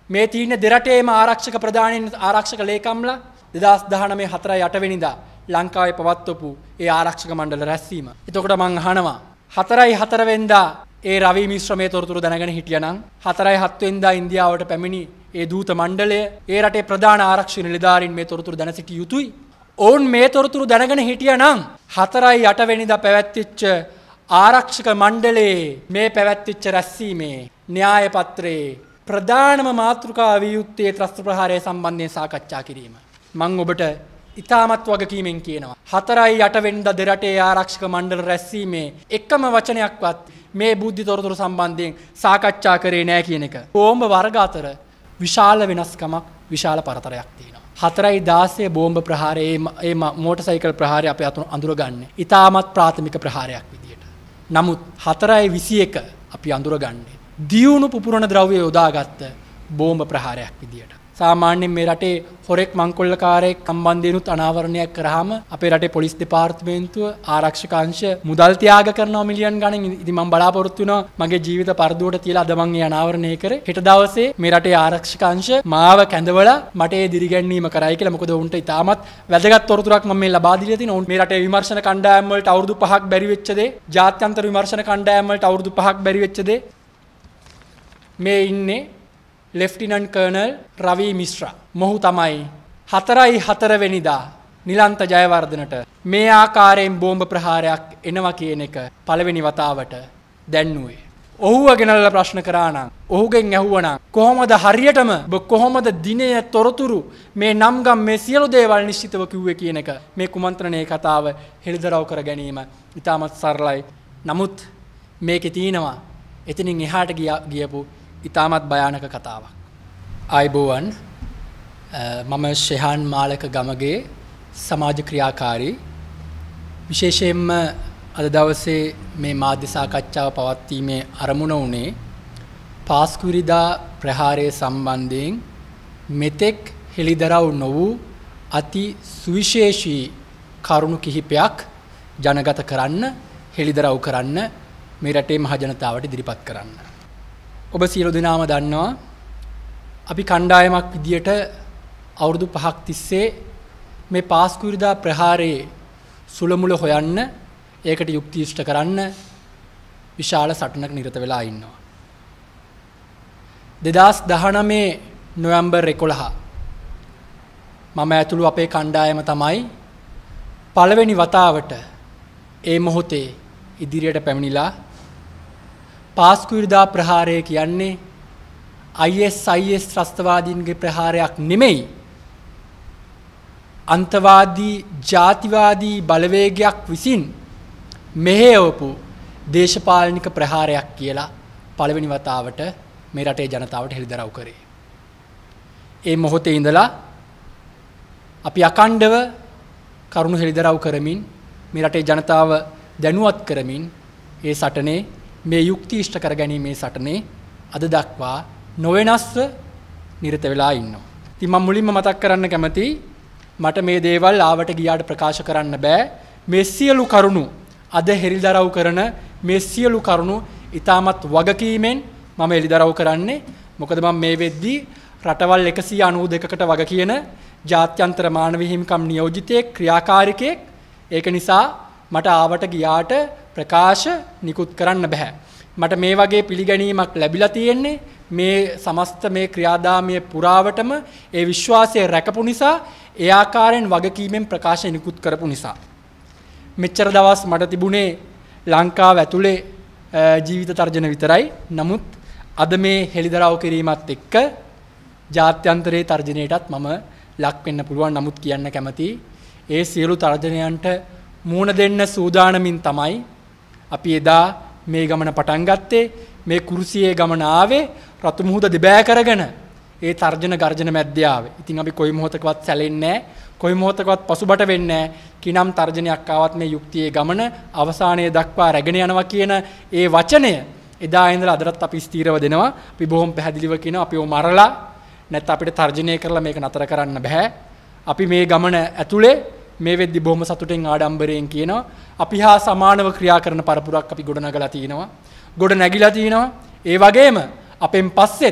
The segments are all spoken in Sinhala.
මේ තියෙන දෙරටේම ආරක්ෂක ප්‍රධානීන් ආරක්ෂක ලේකම්ලා 2019 4/8 වෙනිදා ලංකාවේ පවත්වපු ඒ ආරක්ෂක මණ්ඩල රැස්වීම. එතකොට මං අහනවා 4/4 වෙනිදා ඒ රවි මිශ්‍ර මේ තොරතුරු දැනගෙන හිටියානම් 4/7 වෙනිදා ඉන්දියාවට පැමිණි ඒ දූත මණ්ඩලය ඒ රටේ ප්‍රධාන ආරක්ෂක නිලධාරීන් මේ තොරතුරු දැන සිටිය යුතුයි. ඔවුන් මේ තොරතුරු දැනගෙන හිටියානම් 4/8 වෙනිදා පැවැත්විච්ච ආරක්ෂක මණ්ඩලයේ මේ පැවැත්විච්ච රැස්වීමේ න්‍යාය පත්‍රයේ ප්‍රධානම මාතෘකාව විය යුත්තේ ත්‍රස්ත ප්‍රහාරය සම්බන්ධයෙන් සාකච්ඡා කිරීම. මම ඔබට ඉතාමත් වගකීමෙන් කියනවා 4/8 වෙනිදා දෙරටේ ආරක්ෂක මණ්ඩල රැස්වීමේ එකම වචනයක්වත් මේ බුද්ධි තොරතුරු සම්බන්ධයෙන් සාකච්ඡා කරේ නැහැ කියන එක. බෝම්බ වර්ග අතර විශාල වෙනස්කමක් විශාල පරතරයක් තියෙනවා. 4/16 බෝම්බ ප්‍රහාරයේ ඒ මෝටර් ප්‍රහාරය අපේ අඳුරගන්නේ ඉතාමත් ප්‍රාථමික ප්‍රහාරයක් විදියට. නමුත් 4/21 අපි අඳුරගන්නේ දියුණු පුපුරන ද්‍රව්‍ය යොදාගත්ත බෝම්බ ප්‍රහාරයක් විදියට. සාමාන්‍යයෙන් මේ රටේ හොරෙක් මංකොල්ලකාරයෙක් සම්බන්ධයෙන්ුත් අනාවරණයක් කරාම අපේ රටේ පොලිස් දෙපාර්තමේන්තුව ආරක්ෂක අංශ මුදල් තියාග කරනවා මිලියන් ගණන්. ඉතින් මම බලාපොරොත්තු වෙනවා මගේ ජීවිත පරදුවට තියලා අද මම මේ අනාවරණය කරේ. හෙට දවසේ මේ රටේ ආරක්ෂක අංශ මාව කැඳවලා මට ඒ දිරිගැන්වීම කරයි කියලා. මොකද උන්ට ඉතාමත් වැදගත් තොරතුරක් මම මේ ලබා දීලා තිනවා. උන් මේ රටේ විමර්ශන කණ්ඩායම් වලට අවුරුදු 5ක් බැරි වෙච්ච දේ, ජාත්‍යන්තර විමර්ශන කණ්ඩායම් වලට අවුරුදු 5ක් බැරි වෙච්ච දේ මේ ඉන්නේ ලෙෆ්ටිනන්ට් කර්නල් රවි මිශ්‍රා. මොහු තමයි 4/4 වෙනිදා නිලන්ත ජයවර්ධනට මේ ආකාරයෙන් බෝම්බ ප්‍රහාරයක් එනවා කියන එක පළවෙනි වතාවට දැන්නුවේ. ඔහුව ගෙනල්ලා ප්‍රශ්න කරා නම්, ඔහුගෙන් ඇහුවා නම් කොහොමද හරියටම කොහොමද දිනය තොරතුරු මේ නම්ගම් මේ සියලු දේවල් නිශ්චිතව කිව්වේ කියන එක මේ කුමන්ත්‍රණයේ කතාව හෙළිදරව් කර ගැනීම ඉතාමත් සරලයි. නමුත් මේකේ තියෙනවා එතනින් එහාට ගියපු ඉතාමත් භයානක කතාවක්. ආයිබෝවන්, මම ශෙහාන් මාලක ගමගේ සමාජ ක්‍රියාකාරී. විශේෂයෙන්ම අද දවසේ මේ මාධ්‍ය සාකච්ඡාව පවත්වීමේ අරමුණ වුණේ පාස්කුරිදා ප්‍රහාරය සම්බන්ධයෙන් මෙතෙක් හෙළිදරව් නො වූ අති සුවිශේෂී කරුණු කිහිපයක් ජනගත කරන්න, හෙළිදරව් කරන්න, මේ රටේ මහ ජනතාවට ඉදිරිපත් කරන්න. ඔබ සියලු දෙනාම දන්නවා අපි කණ්ඩායමක් විදියට අවුරුදු 5ක් තිස්සේ මේ පාස්කුරිදා ප්‍රහාරයේ සුළමුල හොයන්න, ඒකට යුක්ති ඉෂ්ට කරන්න විශාල සටනක නිරත වෙලා ඉන්නවා. 2019 නොවැම්බර් 11 මම ඇතුළු අපේ කණ්ඩායම තමයි පළවෙනි වතාවට ඒ මොහොතේ ඉදිරියට පැමිණිලා පාස්කුරිදා ප්‍රහාරය කියන්නේ ISIS ත්‍රස්තවාදීන්ගේ ප්‍රහාරයක් නෙමෙයි, අන්තවාදී ජාතිවාදී බලවේගයක් විසින් මෙහෙයවපු දේශපාලනික ප්‍රහාරයක් කියලා පළවෙනි වතාවට මේ රටේ ජනතාවට හෙළිදරව් කරේ. ඒ මොහොතේ ඉඳලා අපි අකණ්ඩව කරුණු හෙළිදරව් කරමින් මේ රටේ ජනතාව දැනුවත් කරමින් ඒ සටනේ මේ යුක්ති ඉෂ්ට කරගැනීමේ සටනේ අද දක්වා නොවෙනස්ව නිරත වෙලා ඉන්නවා. ඉතින් මම මුලින්ම මතක් කරන්න කැමතියි මට මේ දේවල් ආවට ගියාට ප්‍රකාශ කරන්න බෑ. මේ සියලු කරුණු අද හෙළිදරව් කරන මේ සියලු කරුණු ඉතාමත් වගකීමෙන් මම හෙළිදරව් කරන්නේ. මොකද මම මේ වෙද්දී රටවල් 192කට වග කියන ජාත්‍යන්තර මානව හිමිකම් නියෝජිතයෙක්, ක්‍රියාකාරිකයෙක්. ඒක නිසා මට ආවට ගියාට ප්‍රකාශ නිකුත් කරන්න බෑ. මට මේ වගේ පිළිගැනීමක් ලැබිලා තියෙන්නේ මේ සමස්ත මේ ක්‍රියාදාමයේ පුරාවටම ඒ විශ්වාසය රැකපු නිසා, ඒ ආකාරයෙන් වගකීමෙන් ප්‍රකාශ නිකුත් කරපු නිසා. මෙච්චර දවස් මට තිබුණේ ලංකාව ඇතුලේ ජීවිත තර්ජන විතරයි. නමුත් අද මේ හෙළිදරව් කිරීමත් එක්ක ජාත්‍යන්තරයේ තර්ජනයටත් මම ලක් වෙන්න පුළුවන්. නමුත් කියන්න කැමතියි ඒ සියලු තර්ජනයන්ට මූණ දෙන්න සූදානමින් තමයි අපි එදා මේ ගමන පටන් ගත්තේ. මේ කුරුසියේ ගමන ආවේ රතු මුහුද දෙබෑ කරගෙන ඒ තර්ජන ගර්ජන මැද්දේ ආවේ. ඉතින් අපි කොයි මොහොතකවත් සැලෙන්නේ නැහැ, කොයි මොහොතකවත් පසුබට වෙන්නේ නැහැ. කිනම් තර්ජනයක් ආවත් මේ යුක්තියේ ගමන අවසානයේ දක්වා රැගෙන යනවා කියන ඒ වචනය එදා ඉඳලා අදටත් අපි ස්ථීරව දෙනවා. අපි බොහොම පැහැදිලිව කියනවා අපිව මරලා නැත්නම් අපිට තර්ජනය කරලා මේක නතර කරන්න බෑ. අපි මේ ගමන ඇතුලේ මේ වෙද්දි බොහොම සතුටින් ආඩම්බරයෙන් කියනවා අපි හා සමානව ක්‍රියා කරන පරපුරක් අපි ගොඩනගලා තිනවා, ගොඩ නැගිලා තිනවා. ඒ වගේම අපෙන් පස්සෙත්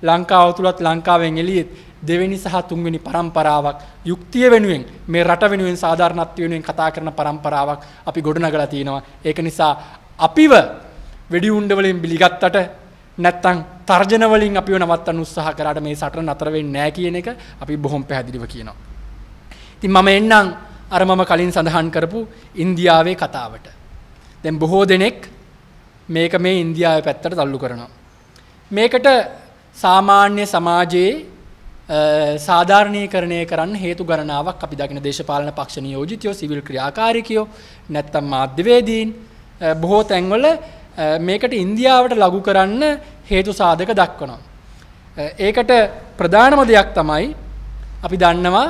ලංකාව තුලත් ලංකාවෙන් එළියෙත් දෙවෙනි සහ තුන්වෙනි පරම්පරාවක් යුක්තිය වෙනුවෙන් මේ රට වෙනුවෙන් සාධාරණත්වය වෙනුවෙන් කතා කරන පරම්පරාවක් අපි ගොඩනගලා තියෙනවා. ඒක නිසා අපිව වෙඩි උණ්ඩ වලින් පිළිගත්තට නැත්තම් තර්ජන වලින් අපිව නවත්තන්න උත්සාහ කරාට මේ සටන නතර වෙන්නේ නැහැ කියන එක අපි බොහොම පැහැදිලිව කියනවා. ඉතින් මම එන්නම් අර මම කලින් සඳහන් කරපු ඉන්දියාවේ කතාවට. දැන් බොහෝ දෙනෙක් මේක මේ ඉන්දියාවේ පැත්තට තල්ලු කරනවා. මේකට සාමාන්‍ය සමාජයේ සාධාරණීකරණය කරන්න හේතු ගණනාවක් අපි දකින දේශපාලන පක්ෂ නියෝජිතයෝ, සිවිල් ක්‍රියාකාරිකයෝ, නැත්තම් මාධ්‍යවේදීන් බොහෝ තැන්වල මේකට ඉන්දියාවට ලඝු කරන්න හේතු සාධක දක්වනවා. ඒකට ප්‍රධානම දෙයක් තමයි අපි දන්නවා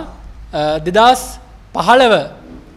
2015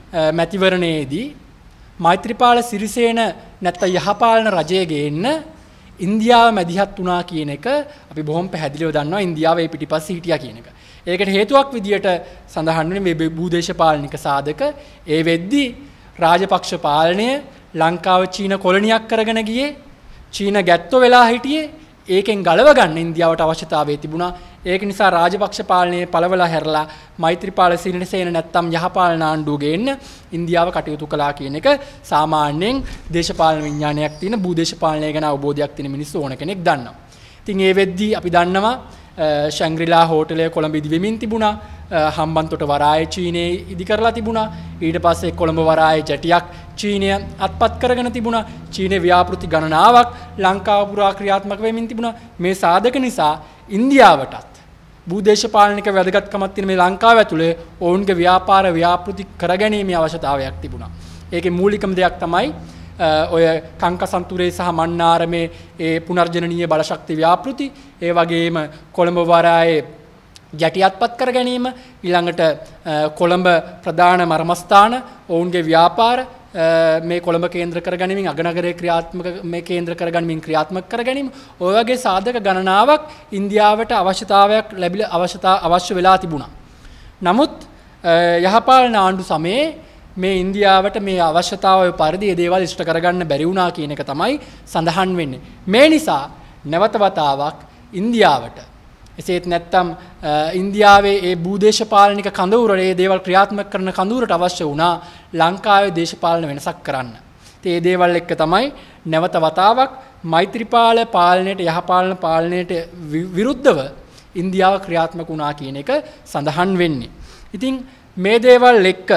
මැතිවරණයේදී මෛත්‍රීපාල සිරිසේන නැත්තම් යහපාලන රජය ගේන්න ඉන්දියාව මැදිහත් වුණා කියන එක අපි බොහොම පැහැදිලිව දන්නවා. ඉන්දියාව ඒ පිටිපස්සේ හිටියා කියන එක. ඒකට හේතුවක් විදියට සඳහන් වෙන්නේ මේ භූදේශපාලනික සාධක. ඒ වෙද්දී රාජපක්ෂ පාලනය ලංකාව චීන කොලනියක් කරගෙන ගියේ. චීන ගැත්තෝ වෙලා හිටියේ. ඒකෙන් ගලව ගන්න ඉන්දියාවට අවශ්‍යතාවය තිබුණා. ඒක නිසා රාජපක්ෂ පාලනයේ පළවලා හැරලා මෛත්‍රීපාල සිරිසේන නැත්තම් යහපාලන ආණ්ඩුව ගේන්න ඉන්දියාව කටයුතු කළා කියන එක සාමාන්‍යයෙන් දේශපාලන විඥානයක් තියෙන භූදේශපාලනය ගැන අවබෝධයක් තියෙන මිනිස්සු ඕන කෙනෙක් දන්නවා. ඉතින් ඒ වෙද්දී අපි දන්නවා ශැංග්‍රීලා හෝටලය කොළඹ ඉදි වෙමින් තිබුණා. හම්බන්තොට වරාය චීනයේ ඉදි කරලා තිබුණා. ඊට පස්සේ කොළඹ වරාය ජැටියක් චීනය අත්පත් කරගෙන තිබුණා. චීනයේ ව්‍යාපෘති ගණනාවක් ලංකාව පුරා ක්‍රියාත්මක වෙමින් තිබුණා. මේ සාධක නිසා ඉන්දියාවටත් භූදේශපාලනික වැදගත්කමක් තියෙන මේ ලංකාව ඇතුලේ ඔවුන්ගේ ව්‍යාපාර ව්‍යාපෘති කරගැනීමේ අවශ්‍යතාවයක් තිබුණා. ඒකේ මූලිකම දෙයක් තමයි ඔය කංකසන්තුරේ සහ මන්නාරමේ ඒ පුනර්ජනනීය බලශක්ති ව්‍යාපෘති, ඒ වගේම කොළඹ වරායේ ගැටි අත්පත් කර ගැනීම, ඊළඟට කොළඹ ප්‍රධාන මර්මස්ථාන ඔවුන්ගේ ව්‍යාපාර මේ කොළඹ කේන්ද්‍ර කර ගැනීමෙන් අගනගරයේ ක්‍රියාත්මක මේ කේන්ද්‍ර කර ගැනීමෙන් ක්‍රියාත්මක කර ගැනීම, ඔය වගේ සාධක ගණනාවක් ඉන්දියාවට අවශ්‍යතාවයක් ලැබිලා අවශ්‍ය වෙලා තිබුණා. නමුත් යහපාලන ආණ්ඩු සමයේ මේ ඉන්දියාවට මේ අවශ්‍යතාවය පරිදි මේ දේවල් ඉෂ්ට කරගන්න බැරි වුණා කියන එක තමයි සඳහන් වෙන්නේ. මේ නිසා නැවත වතාවක් ඉන්දියාවට එසේත් නැත්තම් ඉන්දියාවේ ඒ භූදේශපාලනික කඳවුරේ මේ දේවල් ක්‍රියාත්මක කරන කඳවුරට අවශ්‍ය වුණා ලංකාවේ දේශපාලන වෙනසක් කරන්න. ඉතින් මේ දේවල් එක්ක තමයි නැවත වතාවක් මෛත්‍රීපාල පාලනයට යහපාලන පාලනයට විරුද්ධව ඉන්දියාව ක්‍රියාත්මක වුණා කියන එක සඳහන් වෙන්නේ. ඉතින් මේ දේවල් එක්ක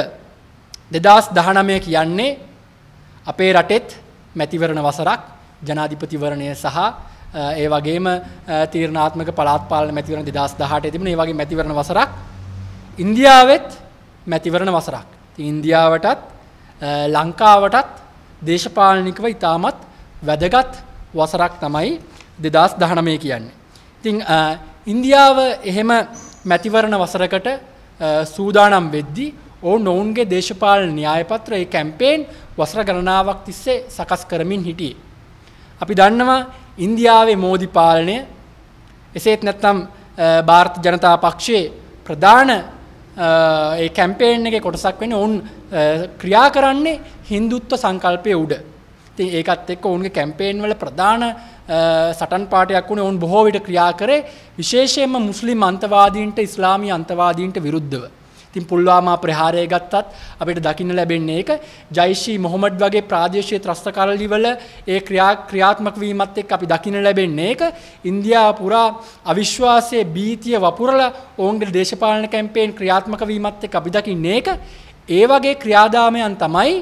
2019 කියන්නේ අපේ රටෙත් මැතිවරණ වසරක්, ජනාධිපතිවරණය සහ ඒ වගේම තීරණාත්මක පළාත් පාලන මැතිවරණ 2018 තිබුණා. ඒ වගේ මැතිවරණ වසරක්. ඉන්දියාවෙත් මැතිවරණ වසරක්. ඉතින් ඉන්දියාවටත් ලංකාවටත් දේශපාලනිකව ඉතාමත් වැදගත් වසරක් තමයි 2019 කියන්නේ. ඉතින් ඉන්දියාව එහෙම මැතිවරණ වසරකට සූදානම් වෙද්දී ඔවුන්ගේ දේශපාලන න්‍යායපත්‍ර ඒ කැම්පේන් වසර ගණනාවක් තිස්සේ සකස් කරමින් හිටියේ. අපි දන්නවා ඉන්දියාවේ මෝදි පාලනය, එසේත් නැත්නම් ಭಾರತ ජනතා පක්ෂයේ ප්‍රධාන ඒ කැම්පේන් එකේ කොටසක් වෙන්නේ ඔවුන් ක්‍රියා කරන්නේ හින්දුත්ව සංකල්පයේ උඩ. ඉතින් ඒකත් එක්ක ඔවුන්ගේ කැම්පේන් වල ප්‍රධාන සටන් පාටයක් වුණේ ඔවුන් බොහෝ විට ක්‍රියා කරේ විශේෂයෙන්ම මුස්ලිම් අන්තවාදීන්ට, ඉස්ලාමීය අන්තවාදීන්ට විරුද්ධව. ඉතින් පුල්වාමා ප්‍රහාරය ගත්තත් අපිට දකින්න ලැබෙන්නේ ඒක. ජයිෂි මොහමඩ් වගේ ප්‍රාදේශීය ත්‍රස්තකාරලිවල ඒ ක්‍රියාත්මක වීමත් එක්ක අපි දකින්න ලැබෙන්නේ ඒක. ඉන්දියාව පුරා අවිශ්වාසයේ බීතිය වපුරලා ඔවුන්ගේ දේශපාලන කැම්පේන් ක්‍රියාත්මක වීමත් එක්ක අපි දකින්නේ ඒක. ඒ වගේ ක්‍රියාදාමයන් තමයි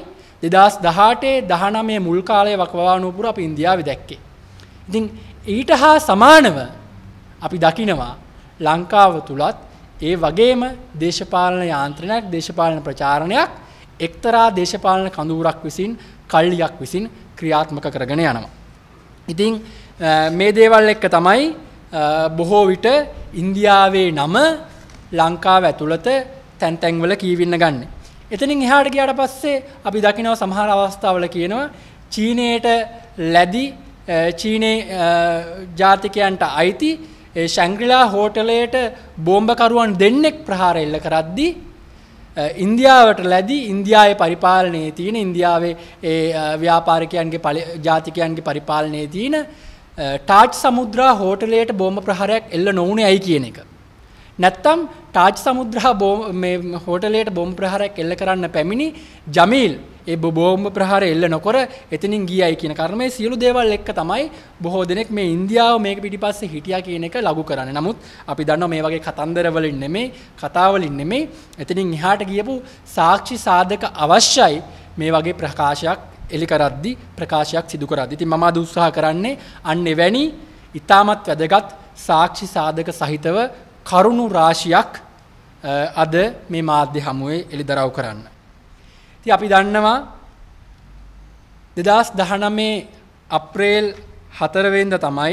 2018 19 මුල් කාලයේ වකවානුව පුරා අපි ඉන්දියාවේ දැක්කේ. ඉතින් ඊට හා සමානව අපි දකිනවා ලංකාව තුලත් ඒ වගේම දේශපාලන යාන්ත්‍රණයක්, දේශපාලන ප්‍රචාරණයක් එක්තරා දේශපාලන කඳවුරක් විසින්, කල්ලියක් විසින් ක්‍රියාත්මක කරගෙන යනවා. ඉතින් මේ දේවල් එක්ක තමයි බොහෝ විට ඉන්දියාවේ නම ලංකාව ඇතුළත තැන් තැන්වල කියවින්න ගන්න. එතනින් එහාට ගියාට පස්සේ අපි දකිනවා සමහර අවස්ථාවල කියනවා චීනයට ලැබි චීනේ ජාතිකයන්ට අයිති ඒ ශැංග්‍රීලා හෝටලයට බෝම්බකරුවන් දෙන්නෙක් ප්‍රහාර එල්ල කරද්දී ඉන්දියාවට ලැබී ඉන්දියාවේ පරිපාලනයේ තියෙන ඉන්දියාවේ ඒ ව්‍යාපාරිකයන්ගේ ජාතිකයන්ගේ පරිපාලනයේ තියෙන ටාජ් සමුද්‍රා හෝටලයට බෝම්බ ප්‍රහාරයක් එල්ල නොවුනේ ඇයි කියන එක. නැත්තම් ටාජ් සමුද්‍රා මේ හෝටලයට බෝම්බ ප්‍රහාරයක් එල්ල කරන්න පැමිණි ජමීල් ඒ බෝම්බ ප්‍රහාරය එල්ල නොකර එතනින් ගියයි කියන කාරණේ සියලු දේවල් එක්ක තමයි බොහෝ දෙනෙක් මේ ඉන්දියාව මේක පිටිපස්සේ හිටියා කියන එක ලඝු කරන්නේ. නමුත් අපි දන්නවා මේ වගේ කතන්දර වලින් නෙමෙයි, කතා වලින් නෙමෙයි, එතනින් එහාට ගියපු සාක්ෂි සාධක අවශ්‍යයි මේ වගේ ප්‍රකාශයක් එලි කරද්දි ප්‍රකාශයක් සිදු කරද්දි. ඉතින් මම අද උත්සාහ කරන්නේ අන්න එවැනි ඊටමත් වැදගත් සාක්ෂි සාධක සහිතව කරුණු රාශියක් අද මේ මාධ්‍ය හමුවේ එළිදරව් කරන්න. ඉතින් අපි දන්නවා 2019 අප්‍රේල් 4 වෙනිදා තමයි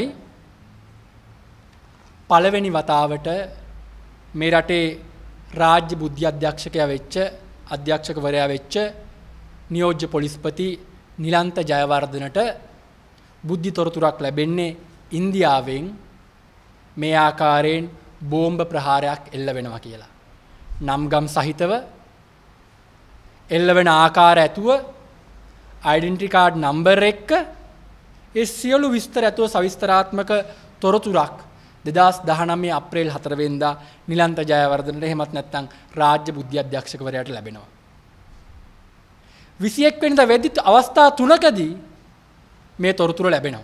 පළවෙනි වතාවට මේ රටේ රාජ්‍ය බුද්ධි අධ්‍යක්ෂකවරයා වෙච්ච නියෝජ්‍ය පොලිස්පති නිලන්ත ජයවර්ධනට බුද්ධි තොරතුරක් ලැබෙන්නේ ඉන්දියාවෙන් මේ ආකාරයෙන් බෝම්බ ප්‍රහාරයක් එල්ල වෙනවා කියලා. නම්ගම් සහිතව එල්ල වෙන ආකාර ඇතුව ඩෙන්ටිටි කාඩ් නම්බර් එක ඒ සියලු විස්තර ඇතුව සවිස්තරාත්මක තොරතුරක් 2019 අප්‍රේල් 4 වෙනිදා නිලන්ත ජයවර්ධනට එහෙමත් නැත්නම් රාජ්‍ය බුද්ධි අධ්‍යක්ෂකවරයාට ලැබෙනවා. 21 වෙනිදා වෙද්දි අවස්ථා 3කදී මේ තොරතුර ලැබෙනවා.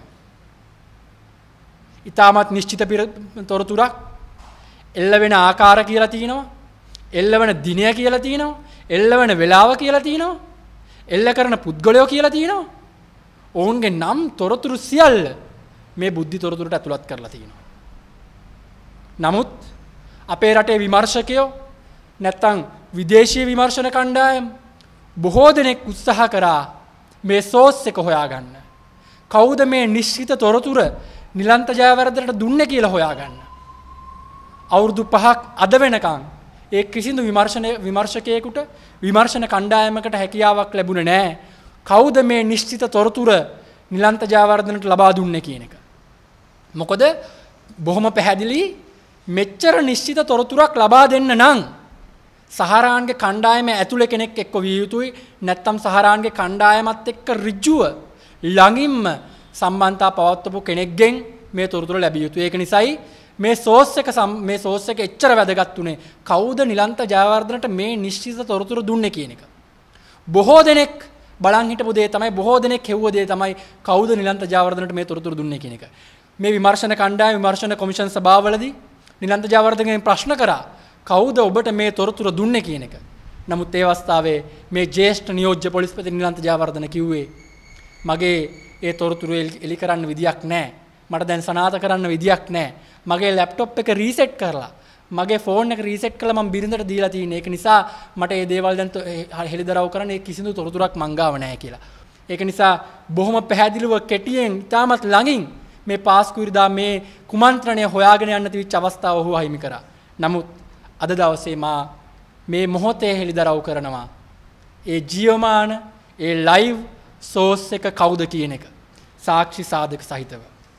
ඊටමත් නිශ්චිත තොරතුරක් එල්ල වෙන ආකාර කියලා තියෙනවා. එල්ල වෙන දිනය කියලා තියෙනවා. එල්ල වෙන වේලාව කියලා තියෙනවා. එල්ල කරන පුද්ගලයෝ කියලා තියෙනවා. ඔවුන්ගේ නම් තොරතුරු සියල්ල මේ බුද්ධි තොරතුරට ඇතුළත් කරලා තියෙනවා. නමුත් අපේ රටේ විමර්ශකයෝ නැත්තම් විදේශීය විමර්ශන කණ්ඩායම් බොහෝ දෙනෙක් උත්සාහ කරා මේ සෝස් එක හොයාගන්න. කවුද මේ නිශ්චිත තොරතුර නිලන්ත ජයවර්ධනට දුන්නේ කියලා හොයාගන්න. අවුරුදු 5ක් අද වෙනකන් ඒ කිසිදු විමර්ශකයෙකුට විමර්ශන කණ්ඩායමකට හැකියාවක් ලැබුණේ නැහැ. කවුද මේ නිශ්චිත තොරතුර නිලන්ත ජයවර්ධනට ලබා දුන්නේ කියන එක. මොකද බොහොම පැහැදිලි මෙච්චර නිශ්චිත තොරතුරක් ලබා දෙන්න නම් සහරාන්ගේ කණ්ඩායම ඇතුළේ කෙනෙක් එක්ක විය යුතුයි. නැත්නම් සහරාන්ගේ කණ්ඩායමත් එක්ක ඍජුව ළඟින්ම සම්බන්ධතා පවත්වපු කෙනෙක්ගෙන් මේ තොරතුර ලැබිය යුතුයි. ඒක නිසායි මේ සෝස් එක එච්චර වැදගත් උනේ කවුද නිලන්ත ජයවර්ධනට මේ නිශ්චිත තොරතුරු දුන්නේ කියන එක. බොහෝ දෙනෙක් බලන් හිටපු දේ තමයි, බොහෝ දෙනෙක් හෙව්ව දේ තමයි කවුද නිලන්ත ජයවර්ධනට මේ තොරතුරු දුන්නේ කියන එක. මේ විමර්ශන කණ්ඩායම විමර්ශන කොමිෂන් සභාවවලදී නිලන්ත ජයවර්ධනගෙන් ප්‍රශ්න කරා කවුද ඔබට මේ තොරතුරු දුන්නේ කියන එක. නමුත් ඒ අවස්ථාවේ මේ ජ්‍යෙෂ්ඨ නියෝජ්‍ය පොලිස්පති නිලන්ත ජයවර්ධන කිව්වේ මගේ ඒ තොරතුරු එලි කරන්න විදියක් නැහැ. මට දැන් සනාථ කරන්න විදියක් නැහැ. මගේ ලැප්ටොප් එක රීසෙට් කරලා මගේ ෆෝන් එක රීසෙට් කළා මම බිරිඳට දීලා තියෙන්නේ. ඒක නිසා මට මේ දේවල් දැන් හෙළිදරව් කරන්න කිසිදු තොරතුරක් මං ගාව නැහැ කියලා. ඒක නිසා බොහොම පැහැදිලිව කෙටියෙන් ඉතාමත් ළඟින් මේ පාස්කුවිරදා මේ කුමන්ත්‍රණය හොයාගෙන යන්න තිබිච්ච අවස්ථාව ඔහු අහිමි කරා. නමුත් අද දවසේ මා මේ මොහොතේ හෙළිදරව් කරනවා ඒ ජීවමාන ඒ ලයිව් සෝස් එක කවුද කියන එක සාක්ෂි සාධක සහිතව.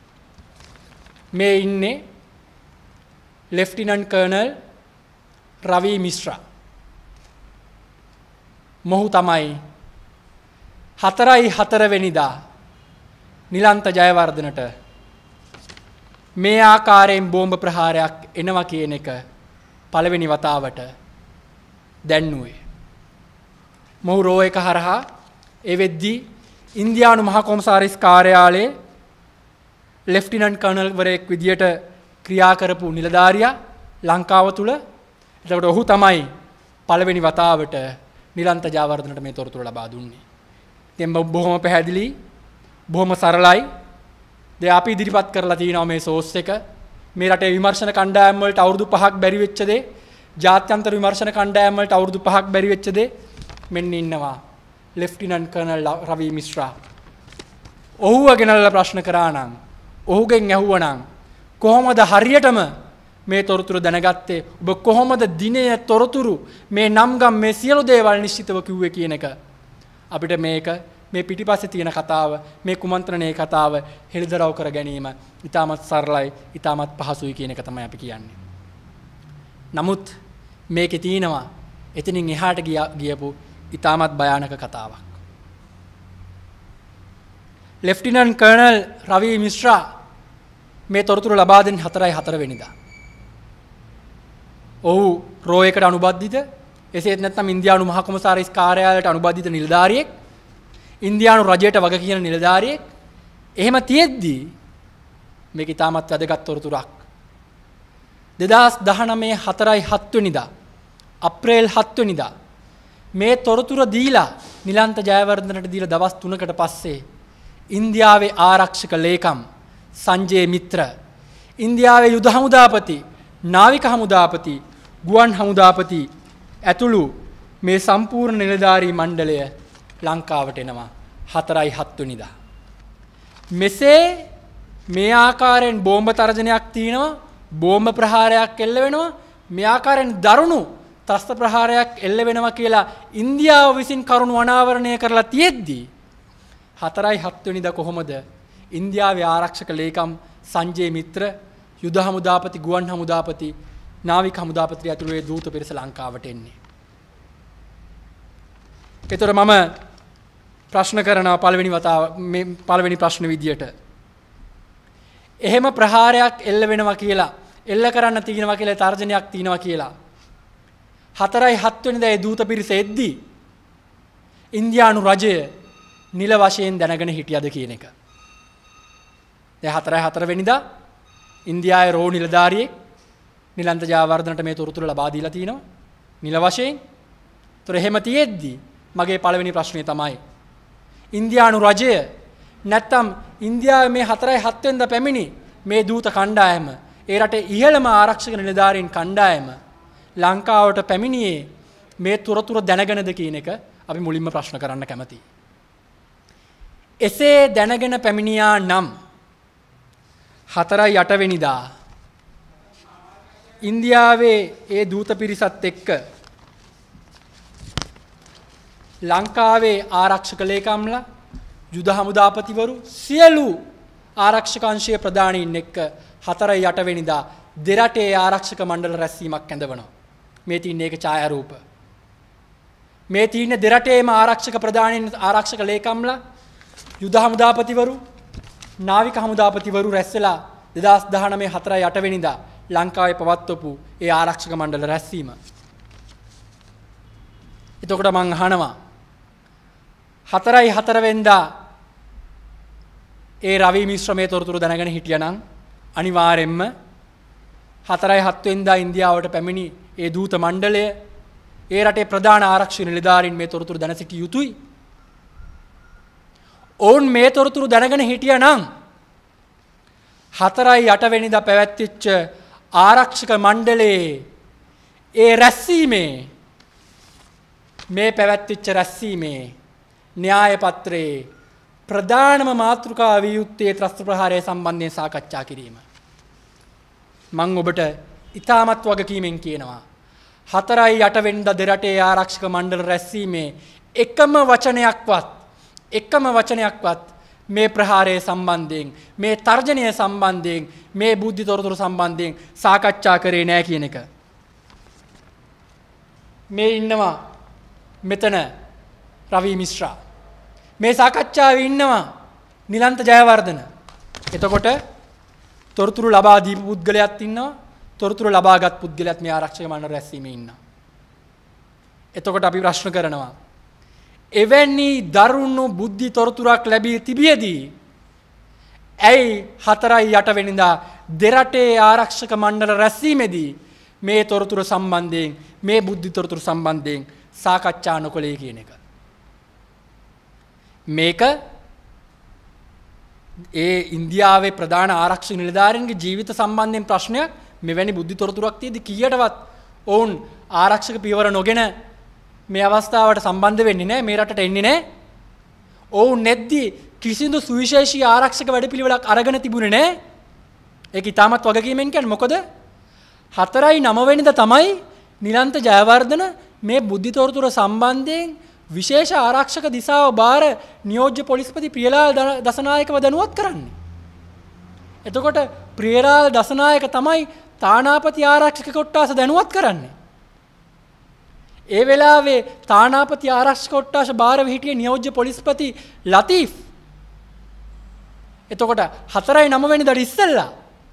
මේ ඉන්නේ ලෙෆ්ටිනන්ට් කර්නල් රවි මිශ්‍රා. මොහු තමයි 4/4 වෙනිදා නිලන්ත ජයවර්ධනට මේ ආකාරයෙන් බෝම්බ ප්‍රහාරයක් එනවා කියන එක පළවෙනි වතාවට දැන්නුවේ. මොහු රෝ එක හරහා ඒ වෙද්දී ඉන්දියානු මහ කොමසාරිස් කාර්යාලයේ ලෙෆ්ටිනන්ට් කර්නල් වරයෙක් විදියට ක්‍රියා කරපු නිලධාරියා ලංකාව තුල. එතකොට ඔහු තමයි පළවෙනි වතාවට නිලන්ත ජයවර්ධනට මේ තොරතුරු ලබා දුන්නේ. දැන් බොහොම පැහැදිලි, බොහොම සරලයි. දැන් අපි ඉදිරිපත් කරලා තියෙනවා මේ සෝස් එක. මේ රටේ විමර්ශන කණ්ඩායම් වලට අවුරුදු 5ක් බැරි වෙච්ච දේ, ජාත්‍යන්තර විමර්ශන කණ්ඩායම් වලට අවුරුදු 5ක් බැරි වෙච්ච දේ මෙන්න ඉන්නවා ලෙෆ්ටිනන්ට් කර්නල් රවි මිශ්‍රා. ඔහුව ගෙනල්ලා ප්‍රශ්න කරා නම්, ඔහුගෙන් ඇහුවා නම් කොහොමද හරියටම මේ තොරතුරු දැනගත්තේ? ඔබ කොහොමද දිනය තොරතුරු මේ නම්ගම් මේ සියලු දේවල් නිශ්චිතව කිව්වේ කියන එක අපිට මේ පිටිපස්සේ තියෙන කතාව, මේ කුමන්ත්‍රණයේ කතාව හෙළිදරව් කර ගැනීම ඉතාමත් සරලයි, ඉතාමත් පහසුයි කියන එක තමයි අපි කියන්නේ. නමුත් මේකේ තියෙනවා එතනින් එහාට ගියපු ඉතාමත් භයානක කතාවක්. ලෙෆ්ටිනන්ට් කර්නල් රවි මිශ්‍රා මේ තොරතුරු ලබා දෙන්නේ 4 වෙනිදා. ඔහු රෝ එකට අනුබද්ධිත, එසේත් නැත්නම් ඉන්දියානු මහ කොමසාරිස් කාර්යාලයට අනුබද්ධිත නිලධාරියෙක්, ඉන්දියානු රජයට වග කියන නිලධාරියෙක්. එහෙම තියෙද්දී මේක ඉතාමත් වැදගත් තොරතුරක්. 2019 4/7 වෙනිදා අප්‍රේල් 7 වෙනිදා මේ තොරතුර දීලා නිලන්ත ජයවර්ධනට දීලා දවස් 3කට පස්සේ ඉන්දියාවේ ආරක්ෂක ලේකම් සංජේ මිත්‍ර, ඉන්දියාවේ යුද හමුදාපති, නාවික හමුදාපති, ගුවන් හමුදාපති ඇතුළු මේ සම්පූර්ණ නිලධාරී මණ්ඩලය ලංකාවට එනවා 4/7 වෙනිදා. මෙසේ මේ ආකාරයෙන් බෝම්බ තර්ජනයක් තියෙනවා, බෝම්බ ප්‍රහාරයක් එල්ල වෙනවා, මේ ආකාරයෙන් දරුණු ත්‍රස්ත ප්‍රහාරයක් එල්ල වෙනවා කියලා ඉන්දියාව විසින් කරුණු අනාවරණය කරලා තියෙද්දී 4/7 වෙනිදා කොහොමද ඉන්දියාවේ ආරක්ෂක ලේකම් සංජේ මිත්‍ර, යුද හමුදාපති, ගුවන් හමුදාපති, නාවික හමුදාපති ඇතුළු ඒ දූත පිරිස ලංකාවට එන්නේ? ඒතර මම ප්‍රශ්න කරනවා පළවෙනි ප්‍රශ්න විදියට. එහෙම ප්‍රහාරයක් එල්ල වෙනවා කියලා, එල්ල කරන්න තියෙනවා කියලා, තර්ජනයක් තියෙනවා කියලා 4/7 වෙනිදා ඒ දූත පිරිස එද්දී ඉන්දියානු රජය නිල වශයෙන් දැනගෙන හිටියද කියන එක. දැන් 4/7 වෙනිදා ඉන්දියාවේ රෝ නිලධාරියෙක් නිලන්ත ජයවර්ධනට මේ තොරතුරු ලබා දීලා තිනවා නිල වශයෙන්. ඒතර එහෙම තියෙද්දී මගේ පළවෙනි ප්‍රශ්නේ තමයි ඉන්දියානු රජය නැත්තම් ඉන්දියාවේ මේ 4/7 වෙනිදා පැමිණි මේ දූත කණ්ඩායම, ඒ රටේ ඉහළම ආරක්ෂක නිලධාරීන් කණ්ඩායම ලංකාවට පැමිණියේ මේ තොරතුරු දැනගෙනද කියන එක අපි මුලින්ම ප්‍රශ්න කරන්න කැමතියි. එසේ දැනගෙන පැමිණියා නම් 4/8 වෙනිදා ඉන්දියාවේ ඒ දූත පිරිසත් එක්ක ලංකාවේ ආරක්ෂක ලේකම්ලා, යුද හමුදාපතිවරු, සියලු ආරක්ෂක අංශයේ ප්‍රධානීන් එක්ක 4/8 වෙනිදා දෙරටේ ආරක්ෂක මණ්ඩල රැස්වීමක් ඇඳවනවා. මේ තින්නේ ඒක ඡායාරූප. මේ තින්නේ දෙරටේම ආරක්ෂක ප්‍රධානීන්, ආරක්ෂක ලේකම්ලා, යුද හමුදාපතිවරු, නාවික හමුදාපතිවරු රැස් වෙලා 2019 4/8 වෙනිදා ලංකාවේ පවත්වපු ඒ ආරක්ෂක මණ්ඩල රැස්වීම. එතකොට මං අහනවා 4/4 වෙනිදා ඒ රවි මිශ්‍ර මේ තොරතුරු දැනගෙන හිටියානම් අනිවාර්යෙන්ම 4/7 වෙනිදා ඉන්දියාවට පැමිණි ඒ දූත මණ්ඩලය, ඒ රටේ ප්‍රධාන ආරක්ෂක නිලධාරීන් මේ තොරතුරු දැන සිටිය යුතුයි. ඔවුන් මේ තොරතුරු දැනගෙන හිටියානම් 4/8 වෙනිදා පැවැත්විච්ච ආරක්ෂක මණ්ඩලයේ ඒ රැස්වීමේ, මේ පැවැත්විච්ච රැස්වීමේ න්‍යාය පත්‍රයේ ප්‍රධානම මාතෘකාව විය යුත්තේ ත්‍රස්ත ප්‍රහාරය සම්බන්ධයෙන් සාකච්ඡා කිරීම. මම ඔබට ඉතාමත් වගකීමෙන් කියනවා 4/8 වෙනිදා දෙරටේ ආරක්ෂක මණ්ඩල රැස්වීමේ එකම වචනයක්වත් මේ ප්‍රහාරය සම්බන්ධයෙන්, මේ තර්ජනය සම්බන්ධයෙන්, මේ බුද්ධි තොරතුරු සම්බන්ධයෙන් සාකච්ඡා කරේ නැහැ කියන එක. මේ ඉන්නවා මෙතන රවි මිශ්‍රා, මේ සාකච්ඡාවේ ඉන්නවා නිලන්ත ජයවර්ධන. එතකොට තොරතුරු ලබා දීපු පුද්ගලයාත් ඉන්නවා, තොරතුරු ලබාගත් පුද්ගලයාත් මේ ආරක්ෂක මණ්ඩල රැස්වීමේ ඉන්නවා. එතකොට අපි ප්‍රශ්න කරනවා, එවැනි දරුණු බුද්ධි තොරතුරක් ලැබී තිබියදී ඇයි 4/8 වෙනිදා දෙරටේ ආරක්ෂක මණ්ඩල රැස්වීමේදී මේ තොරතුරු සම්බන්ධයෙන්, මේ බුද්ධි තොරතුරු සම්බන්ධයෙන් සාකච්ඡා නොකළේ කියන එක? මේක ඒ ඉන්දියාවේ ප්‍රධාන ආරක්ෂක නිලධාරීන්ගේ ජීවිත සම්බන්ධයෙන් ප්‍රශ්නයක්. මෙවැනි බුද්ධි තොරතුරක් තියෙද්දි කීයටවත් ඔවුන් ආරක්ෂක පියවර නොගෙන මේ අවස්ථාවට සම්බන්ධ වෙන්නේ නැහැ, මේ රටට එන්නේ නැහැ. ඔවුන් නැද්දී කිසිදු සුවිශේෂී ආරක්ෂක වැඩපිළිවෙලක් අරගෙන තිබුණේ නැහැ. ඒක ඉතාමත් වගකීමෙන් කියන්නේ. මොකද 4/9 වෙනිදා තමයි නිලන්ත ජයවර්ධන මේ බුද්ධි තොරතුරු සම්බන්ධයෙන් විශේෂ ආරක්ෂක දිසාව බාර නියෝජ්‍ය පොලිස්පති ප්‍රියලාල් දසනායකව දැනුවත් කරන්නේ. එතකොට ප්‍රියලාල් දසනායක තමයි තානාපති ආරක්ෂක කොට්ටාස දැනුවත් කරන්නේ. ඒ වෙලාවේ තානාපති ආරක්ෂක කොට්ටාස බාරව හිටියේ නියෝජ්‍ය පොලිස්පති ලතීෆ්. එතකොට 4/9 වෙනිදාට ඉස්සෙල්ලා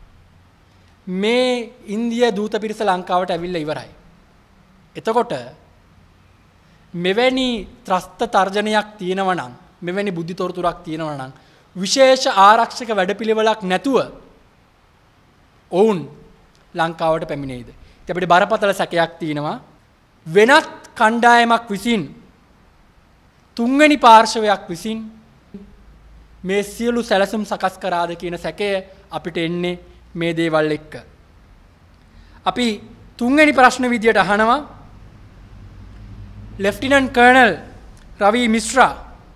මේ ඉන්දිය දූත පිරිස ලංකාවට ඇවිල්ලා ඉවරයි. එතකොට මෙවැනි ත්‍රස්ත තර්ජනයක් තියෙනවා නම් මෙවැනි බුද්ධි තොරතුරක් තියෙනවා නම් විශේෂ ආරක්ෂක වැඩපිළිවෙලක් නැතුව ඔවුන් ලංකාවට පැමිණෙයිද? ඉතින් අපිට බරපතල සැකයක් තියෙනවා වෙනත් කණ්ඩායමක් විසින් තුන්වෙනි පාර්ශවයක් විසින් මේ සියලු සැලසුම් සකස් කරාද කියන සැකය අපිට එන්නේ මේ දේවල් එක්ක. අපි තුන්වෙනි ප්‍රශ්න විදියට අහනවා ලෙෆ්ටිනන්ට් කර්නල් රවි මිශ්‍රා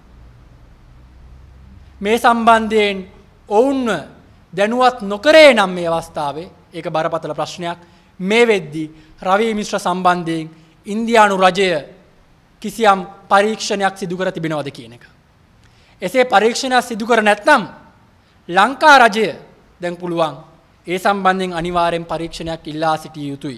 මේ සම්බන්ධයෙන් ඔවුන්ව දැනුවත් නොකරේ නම් මේ අවස්ථාවේ ඒක බරපතල ප්‍රශ්නයක්. මේ වෙද්දී රවි මිශ්‍ර සම්බන්ධයෙන් ඉන්දියානු රජය කිසියම් පරීක්ෂණයක් සිදු කර තිබෙනවද කියන එක. එසේ පරීක්ෂණයක් සිදු කර නැත්නම් ලංකා රජය දැන් පුළුවන් ඒ සම්බන්ධයෙන් අනිවාර්යෙන් පරීක්ෂණයක් ඉල්ලා සිටිය යුතුයි.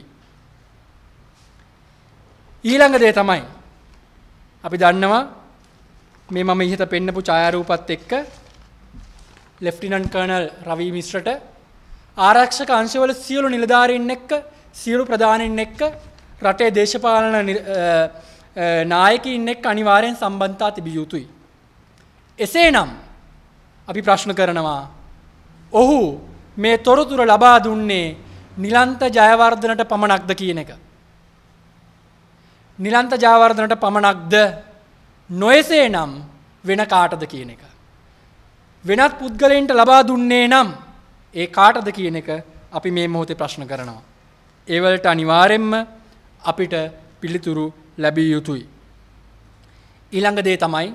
ඊළඟ දේ තමයි අපි දන්නවා මේ මම ඉහත පෙන්නපු ඡායාරූපත් එක්ක ලෙෆ්ටිනන්ට් කර්නල් රවි මිශ්‍රට ආරක්ෂක අංශවල සියලු නිලධාරීන් එක්ක සියලු ප්‍රධානීන් එක්ක රටේ දේශපාලන නායකයින් එක්ක අනිවාර්යෙන් සම්බන්ධතා තිබිය යුතුයි. එසේනම් අපි ප්‍රශ්න කරනවා ඔහු මේ තොරතුරු ලබා දුන්නේ නිලන්ත ජයවර්ධනට පමණක්ද කියන එක. නිලන්ත ජයවර්ධනට පමණක්ද නොයසේ නම් වෙන කාටද කියන එක. වෙනත් පුද්ගලයන්ට ලබා දුන්නේ නම් ඒ කාටද කියන එක අපි මේ මොහොතේ ප්‍රශ්න කරනවා. ඒ වලට අනිවාර්යෙන්ම අපිට පිළිතුරු ලැබිය යුතුයි. ඊළඟ දේ තමයි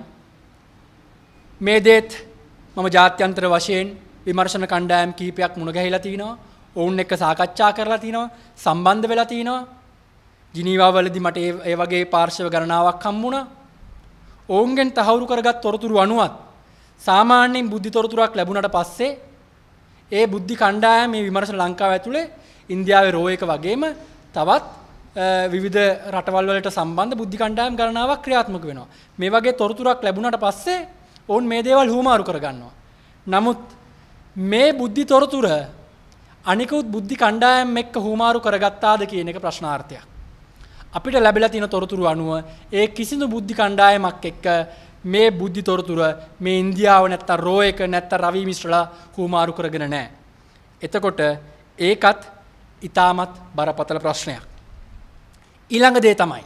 මේ දේත් මම ජාත්‍යන්තර වශයෙන් විමර්ශන කණ්ඩායම් කීපයක් මුණ ගැහිලා තිනවා. ඔවුන් එක්ක සාකච්ඡා කරලා තිනවා. සම්බන්ධ වෙලා තිනවා. ජිනීවා වලදී මට ඒ වගේ පාර්ශව ගණනාවක් හම්බුණා. ඔවුන්ගෙන් තහවුරු කරගත් තොරතුරු අනුවත් සාමාන්‍යයෙන් බුද්ධි තොරතුරක් ලැබුණාට පස්සේ ඒ බුද්ධි කණ්ඩායම මේ විමර්ශන ලංකාව ඇතුලේ ඉන්දියාවේ රෝ එක වගේම තවත් විවිධ රටවල් වලට සම්බන්ධ බුද්ධි කණ්ඩායම් ගණනාවක් ක්‍රියාත්මක වෙනවා. මේ වගේ තොරතුරක් ලැබුණාට පස්සේ ඔවුන් මේ දේවල් හුවමාරු කරගන්නවා. නමුත් මේ බුද්ධි තොරතුර අනිකුත් බුද්ධි කණ්ඩායම් එක්ක හුවමාරු කරගත්තාද කියන එක ප්‍රශ්නාර්ථයක්. අපිට ලැබිලා තියෙන තොරතුරු අනුව ඒ කිසිදු බුද්ධි කණ්ඩායමක් එක්ක මේ බුද්ධි තොරතුර මේ ඉන්දියාව නැත්තම් රෝ එක නැත්තම් රවි මිශ්‍රලා හුවමාරු කරගෙන නැහැ. එතකොට ඒකත් ඊටමත් බරපතල ප්‍රශ්නයක්. ඊළඟ දේ තමයි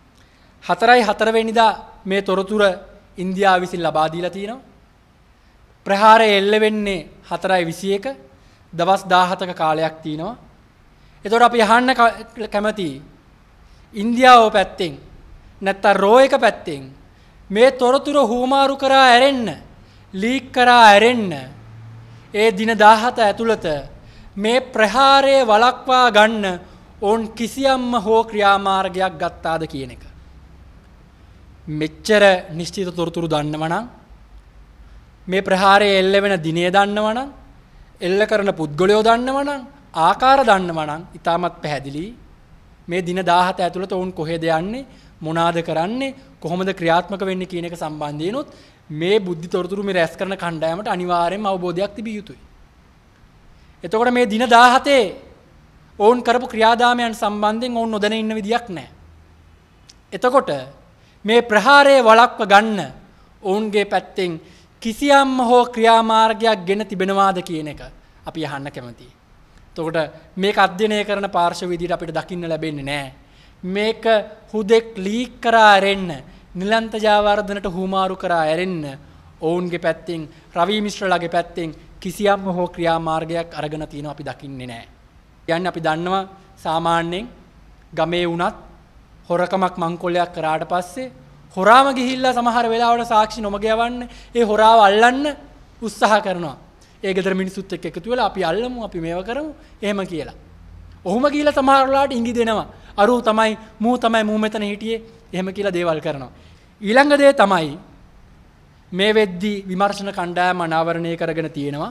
4/4 වෙනිදා මේ තොරතුර ඉන්දියාව විසින් ලබා දීලා තියෙනවා. ප්‍රහාරය එල්ල වෙන්නේ 4/21 දවස් 17ක කාලයක් තියෙනවා. එතකොට අපි අහන්න කැමතියි ඉන්දියාව පැත්තෙන් නැත්තම් රෝ එක පැත්තෙන් මේ තොරතුරු හුවමාරු කරා ඇරෙන්න ලීක් කරා ඇරෙන්න ඒ දින 17 ඇතුළත මේ ප්‍රහාරය වළක්වා ගන්න ඕන් කිසියම්ම හෝ ක්‍රියාමාර්ගයක් ගත්තාද කියන එක. මෙච්චර නිශ්චිත තොරතුරු දන්නවනම් මේ ප්‍රහාරය එල්ල වෙන දිනය දන්නවනම් එල්ල කරන පුද්ගලයෝ දන්නවනම් ආකාර දන්නවනම් ඊටමත් පැහැදිලි මේ දින 17 ඇතුළත වුන් කොහෙද යන්නේ මොනවාද කරන්නේ කොහොමද ක්‍රියාත්මක වෙන්නේ කියන එක සම්බන්ධයෙන්ොත් මේ බුද්ධි තොරතුරු මේ රැස් කරන කණ්ඩායමට අනිවාර්යයෙන්ම අවබෝධයක් තිබිය යුතුයි. එතකොට මේ දින 17 ඔවුන් කරපු ක්‍රියාදාමයන් සම්බන්ධයෙන් ඔවුන් නොදැන ඉන්න විදියක් නැහැ. එතකොට මේ ප්‍රහාරය වළක්ව ගන්න ඔවුන්ගේ පැත්තෙන් කිසියම්ම හෝ ක්‍රියාමාර්ගයක් ගෙන තිබෙනවාද කියන එක අපි අහන්න කැමතියි. එතකොට මේක අධ්‍යයනය කරන පාර්ශව විදිහට අපිට දකින්න ලැබෙන්නේ නැහැ. මේක හුදෙක් ලීක් කරා ඇරෙන්න නිලන්ත ජයවර්ධනට හුමාරු කරා ඇරෙන්න ඔවුන්ගේ පැත්තෙන් රවි මිශ්‍රලාගේ පැත්තෙන් කිසියම්ම හෝ ක්‍රියාමාර්ගයක් අරගෙන තියෙනවා අපි දකින්නේ නැහැ. කියන්නේ අපි දන්නවා සාමාන්‍යයෙන් ගමේ වුණත් හොරකමක් මංකොල්ලයක් කරාට පස්සේ හොරාම ගිහිල්ලා සමහර වෙලාවට සාක්ෂි නොමග යවන්න ඒ හොරාව අල්ලන්න උත්සාහ කරනවා. ඒ ගෙදර මිනිස්සුත් එක්ක එකතු වෙලා අපි අල්ලමු අපි මේව කරමු එහෙම කියලා. ඔහුම ගිහිල්ලා සමහර වෙලාවට ඉඟි දෙනවා. අරූ තමයි මූ මෙතන හිටියේ එහෙම කියලා දේවල් කරනවා. ඊළඟ දේ තමයි මේ වෙද්දී විමර්ශන කණ්ඩායම අනාවරණය කරගෙන තියෙනවා.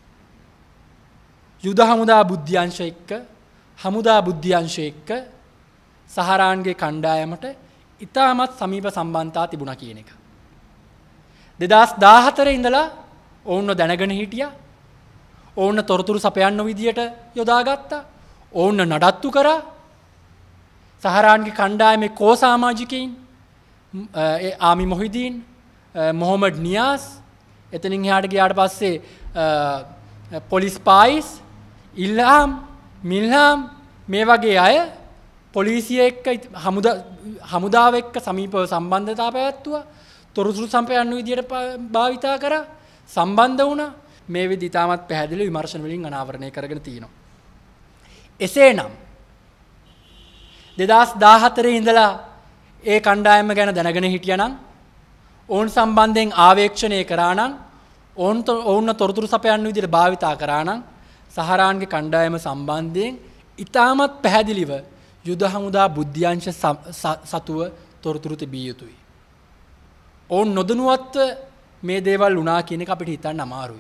යුද හමුදා බුද්ධ්‍යංශ එක්ක හමුදා බුද්ධ්‍යංශ එක්ක සහරාන්ගේ කණ්ඩායමට ඉතාමත් සමීප සම්බන්ධතා තිබුණා කියන එක. 2014 ඉඳලා ඔවුන්ව දැනගෙන හිටියා. ඔවුන් තොරතුරු සපයන්න විදියට යොදාගත්තා. ඔවුන් නඩත්තු කරා. සහරාන්ගේ කණ්ඩායමේ කෝ සමාජිකයින් ආමි මොහිදීන් මොහොමඩ් නියාස් එතනින් එහාට ගියාට පස්සේ පොලිස් පායිස් ඉල්හාම් මිල්හාම් මේ වගේ අය පොලිසිය එක්ක හමුදාව එක්ක සමීපව සම්බන්ධතාව පැවැත්තුවා. තොරතුරු සම්පයන්න විදියට භාවිතා කරා. සම්බන්ධ වුණා. මේ විදිහට ඉතාමත් පැහැදිලි විමර්ශන වලින් අනාවරණය කරගෙන තියෙනවා. එසේනම් 2014 ඉඳලා ඒ කණ්ඩායම ගැන දැනගෙන හිටියානම් ඔවුන් සම්බන්ධයෙන් ආවේක්ෂණය කරා නම් ඔවුන් තොරතුරු සපයන්න විදිහට භාවිතා කරා නම් සහරාන්ගේ කණ්ඩායම සම්බන්ධයෙන් ඉතාමත් පැහැදිලිව යුද හමුදා බුද්ධ්‍යංශ සතුව තොරතුරු තිබිය යුතුයි. ඔවුන් නොදනුවත්ව මේ දේවල් වුණා කියන එක අපිට හිතන්න අමාරුයි.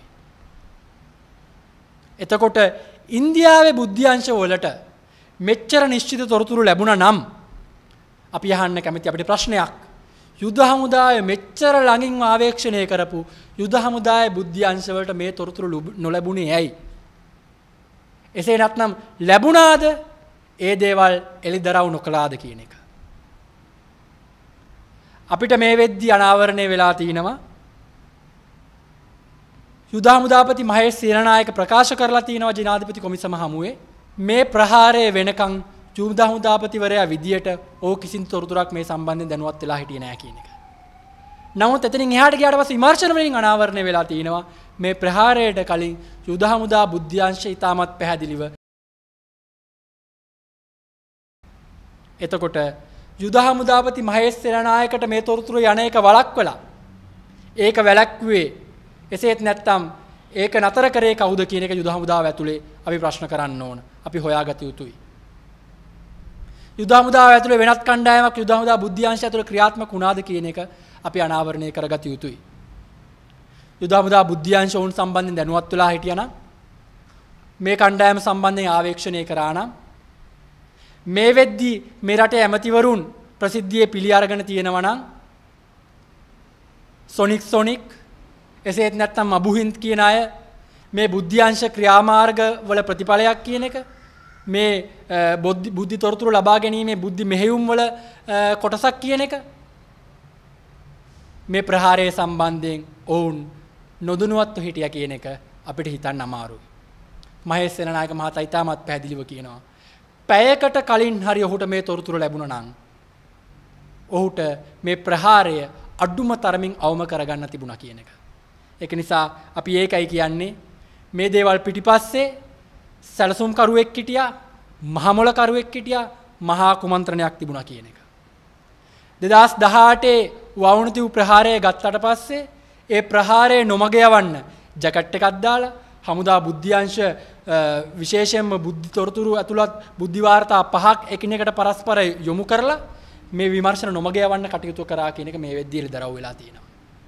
එතකොට ඉන්දියාවේ බුද්ධ්‍යංශ වලට මෙච්චර නිශ්චිත තොරතුරු ලැබුණා නම් අපි අහන්න කැමති අපිට ප්‍රශ්නයක්. යුද හමුදාය මෙච්චර ළඟින් ආවේක්ෂණය කරපු යුද හමුදායේ බුද්ධ්‍යංශ වලට මේ තොරතුරු නොලැබුණේ ඇයි? එසේ නැත්නම් ලැබුණාද ඒ දේවල් එළිදරව් නොකළාද කියන එක. අපිට මේ වෙද්දී අනාවරණය වෙලා තිනවා යුද හමුදාපති මහේෂ් සේනානායක ප්‍රකාශ කරලා තිනවා ජනාධිපති කොමිසම හමුවේ මේ ප්‍රහාරය වෙනකන් යුද හමුදාපතිවරයා විදියට ඕ කිසිම තොරතුරක් මේ සම්බන්ධයෙන් දැනුවත් වෙලා හිටියේ නැහැ කියන එක. නමුත් එතනින් එහාට ගියාට පස්සේ විමර්ශන වලින් අනාවරණය වෙලා තිනවා මේ ප්‍රහාරයට කලින් යුද හමුදා බුද්ධ්‍යංශය ඉතාමත් පැහැදිලිව. එතකොට යුද හමුදාපති මහේෂ් සේනානායකට මේ තොරතුරු යන එක වළක්වලා ඒක වැළැක්වුවේ එසේත් නැත්නම් ඒක නතර කරේ කවුද කියන එක යුද හමුදාව ඇතුලේ අපි ප්‍රශ්න කරන්න ඕන. අපි හොයාගත යුතුයි. යුද හමුදාව ඇතුලේ වෙනත් කණ්ඩායමක් යුද හමුදා බුද්ධ්‍යංශය ඇතුලේ ක්‍රියාත්මක වුණාද කියන එක අපි අනාවරණය කරගත යුතුයි. යුද හමුදා බුද්ධ්‍යංශ වුන් සම්බන්ධයෙන් දැනුවත් වෙලා හිටියානම් මේ කණ්ඩායම සම්බන්ධයෙන් ආවේක්ෂණය කරා නම් මේ වෙද්දී මේ රටේ ඇමතිවරුන් ප්‍රසිද්ධියේ පිළි අරගෙන තියෙනවා නම් සොනික් එසේත් නැත්නම් අබුහින්ද් කියන අය මේ බුද්ධ්‍යංශ ක්‍රියාමාර්ග වල ප්‍රතිඵලයක් කියන එක මේ බුද්ධි තොරතුරු ලබා ගැනීමේ බුද්ධි මෙහෙයුම් වල කොටසක් කියන එක මේ ප්‍රහාරය සම්බන්ධයෙන් ඔවුන් නොදනුවත්ව හිටියා කියන එක අපිට හිතන්න අමාරුයි. මහේෂ් සේනානායක මහතා ඉතාමත් පැහැදිලිව කියනවා පැයකට කලින් හරි ඔහුට මේ තොරතුරු ලැබුණා නම් ඔහුට මේ ප්‍රහාරය අඩුම තරමින් අවම කරගන්න තිබුණා කියන එක. ඒක නිසා අපි ඒකයි කියන්නේ මේ දේවල් පිටිපස්සේ සැලසුම් කරුවෙක් හිටියා, මහමොල කරුවෙක් හිටියා, මහා කුමන්ත්‍රණයක් තිබුණා කියන එක. 2018 වවුණු තිව් ප්‍රහාරය ගත්තට පස්සේ ඒ ප්‍රහාරය නොමග යවන්න ජැකට් එකක් දාලා හමුදා බුද්ධ්‍යංශ විශේෂයෙන්ම බුද්ධි තොරතුරු ඇතුළත් බුද්ධි වාර්තා පහක් එකිනෙකට පරස්පර යොමු කරලා මේ විමර්ශන නොමග යවන්න කටයුතු කරා කියන එක මේ වෙද්දී එළිදරව් වෙලා තියෙනවා.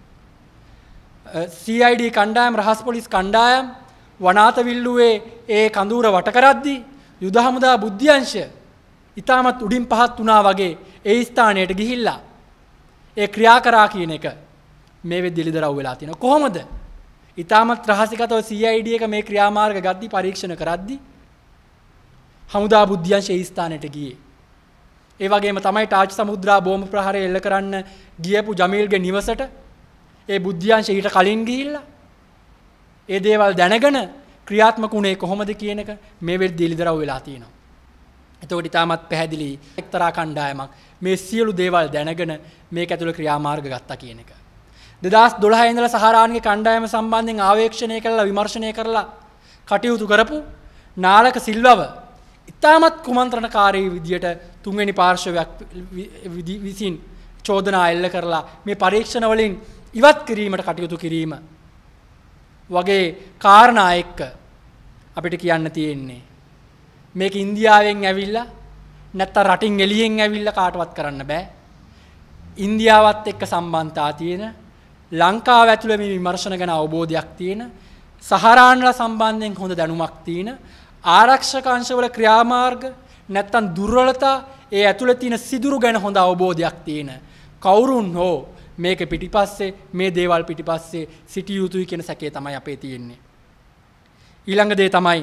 CID කණ්ඩායම රහස් පොලිස් කණ්ඩායම් වනාත විල්ලුවේ ඒ කඳුර වට කරද්දී යුද හමුදා බුද්ධ්‍යංශ ඉතාමත් උඩින් පහත් වුණා වගේ ඒ ස්ථානයට ගිහිල්ලා ඒ ක්‍රියා කරා කියන එක මේ වෙද්දී එළිදරව් වෙලා තියෙනවා. කොහොමද? ඉතාමත් රහසිගතව CID එක මේ ක්‍රියාමාර්ග ගද්දී පරීක්ෂණ කරද්දී හමුදා බුද්ධ්‍යංශ ඒ ස්ථානයට ගියේ. ඒ වගේම තමයි ටාච් සමුද්‍රා බෝම්බ ප්‍රහාරය එල්ල කරන්න ගියපු ජමීල්ගේ නිවසට ඒ බුද්ධ්‍යංශ ඊට කලින් ගිහිල්ලා ඒ දේවල් දැනගෙන ක්‍රියාත්මක වුණේ කොහොමද කියන එක මේ වෙද්දී එළිදරව් වෙලා තියෙනවා. එතකොට ඉතාමත් පැහැදිලි එක්තරා කණ්ඩායමක් මේ සියලු දේවල් දැනගෙන මේක ඇතුළේ ක්‍රියාමාර්ග ගත්තා කියන එක. 2012 ඉඳලා සහරාන්ගේ කණ්ඩායම සම්බන්ධයෙන් ආවේක්ෂණය කරලා විමර්ශනය කරලා කටයුතු කරපු නාලක සිල්වව ඉතාමත් කුමන්ත්‍රණකාරී විදියට තුන්වෙනි පාර්ශවයක් විසින් චෝදනා එල්ල කරලා මේ පරීක්ෂණ වලින් ඉවත් කිරීමට කටයුතු කිරීම වගේ කාරණා එක්ක අපිට කියන්න තියෙන්නේ මේක ඉන්දියාවෙන් ඇවිල්ලා නැත්නම් රටින් එළියෙන් ඇවිල්ලා කාටවත් කරන්න බෑ. ඉන්දියාවත් එක්ක සම්බන්ධතා තියෙන ලංකාව ඇතුළේ මේ විමර්ශන ගැන අවබෝධයක් තියෙන සහරාන්ලා සම්බන්ධයෙන් හොඳ දැනුමක් තියෙන ආරක්ෂක අංශවල ක්‍රියාමාර්ග නැත්නම් දුර්වලතා ඒ ඇතුළේ තියෙන සිදුරු ගැන හොඳ අවබෝධයක් තියෙන කවුරුන් හෝ මේක පිටිපස්සේ මේ දේවල් පිටිපස්සේ සිටිය යුතුයි කියන සැකය තමයි අපේ තියෙන්නේ. ඊළඟ දේ තමයි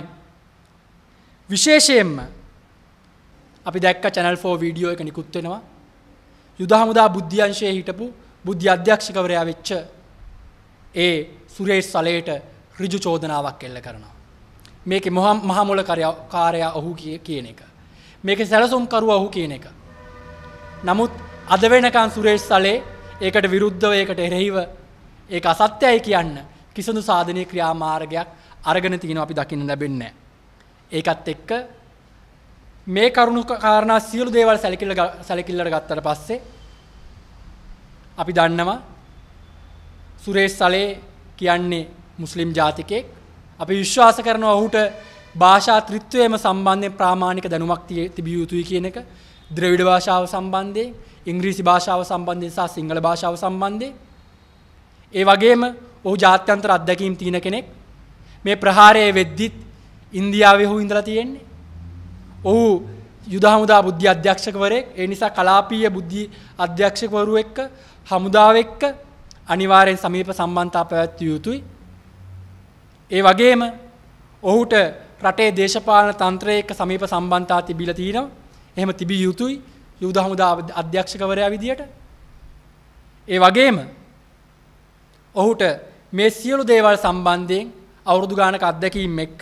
විශේෂයෙන්ම අපි දැක්ක channel 4 වීඩියෝ එක නිකුත් වෙනවා. යුද හමුදා බුද්ධි අංශයේ හිටපු බුද්ධි අධ්‍යක්ෂකවරයා වෙච්ච ඒ සුරේෂ් සලේට ඍජු චෝදනාවක් එල්ල කරනවා. මේකේ මහා මොළ කාර්යය ඔහු කියන එක. මේකේ සැලසුම් කරුවා ඔහු කියන එක. නමුත් අද වෙනකන් සුරේෂ් සලේ ඒකට විරුද්ධව ඒකට එරෙහිව ඒක අසත්‍යයි කියන්න කිසිදු සාධනීය ක්‍රියාමාර්ගයක් අරගෙන තිනවා අපි දකින්න ලැබෙන්නේ නැහැ. ඒකත් එක්ක මේ කරුණු කාරණා සියලු දේවල් සැලකිල්ලට ගත්තට පස්සේ අපි දන්නවා සුරේෂ් සලේ කියන්නේ මුස්ලිම් ජාතිකයෙක්. අපි විශ්වාස කරනවා ඔහුට භාෂා ත්‍රිත්වයේම සම්බන්ධයෙන් ප්‍රාමාණික දැනුමක් තිබිය යුතුයි කියන එක. ද්‍රවිඩ භාෂාව සම්බන්ධයෙන්, ඉංග්‍රීසි භාෂාව සම්බන්ධයෙන් සහ සිංහල භාෂාව සම්බන්ධයෙන්. ඒ වගේම ඔහු ජාත්‍යන්තර අත්දැකීම් තියෙන කෙනෙක්. මේ ප්‍රහාරයේ වෙද්දිත් ඉන්දියාවේ ඔහු ඉඳලා තියෙන්නේ. ඔහු යුද හමුදා බුද්ධි අධ්‍යක්ෂකවරයෙක්. ඒ නිසා කලාපීය බුද්ධි අධ්‍යක්ෂකවරු එක්ක හමුදාව එක්ක අනිවාර්යෙන් සමීප සම්බන්ධතා පැවැත්විය යුතුයි. ඒ වගේම ඔහුට රටේ දේශපාලන තන්ත්‍රය එක්ක සමීප සම්බන්ධතා තිබිලා තියෙනවා. එහෙම තිබිය යුතුයි යුද හමුදා අධ්‍යක්ෂකවරයා විදියට. ඒ වගේම ඔහුට මේ සියලු දේවල් සම්බන්ධයෙන් අවුරුදු ගානක අත්දැකීම් එක්ක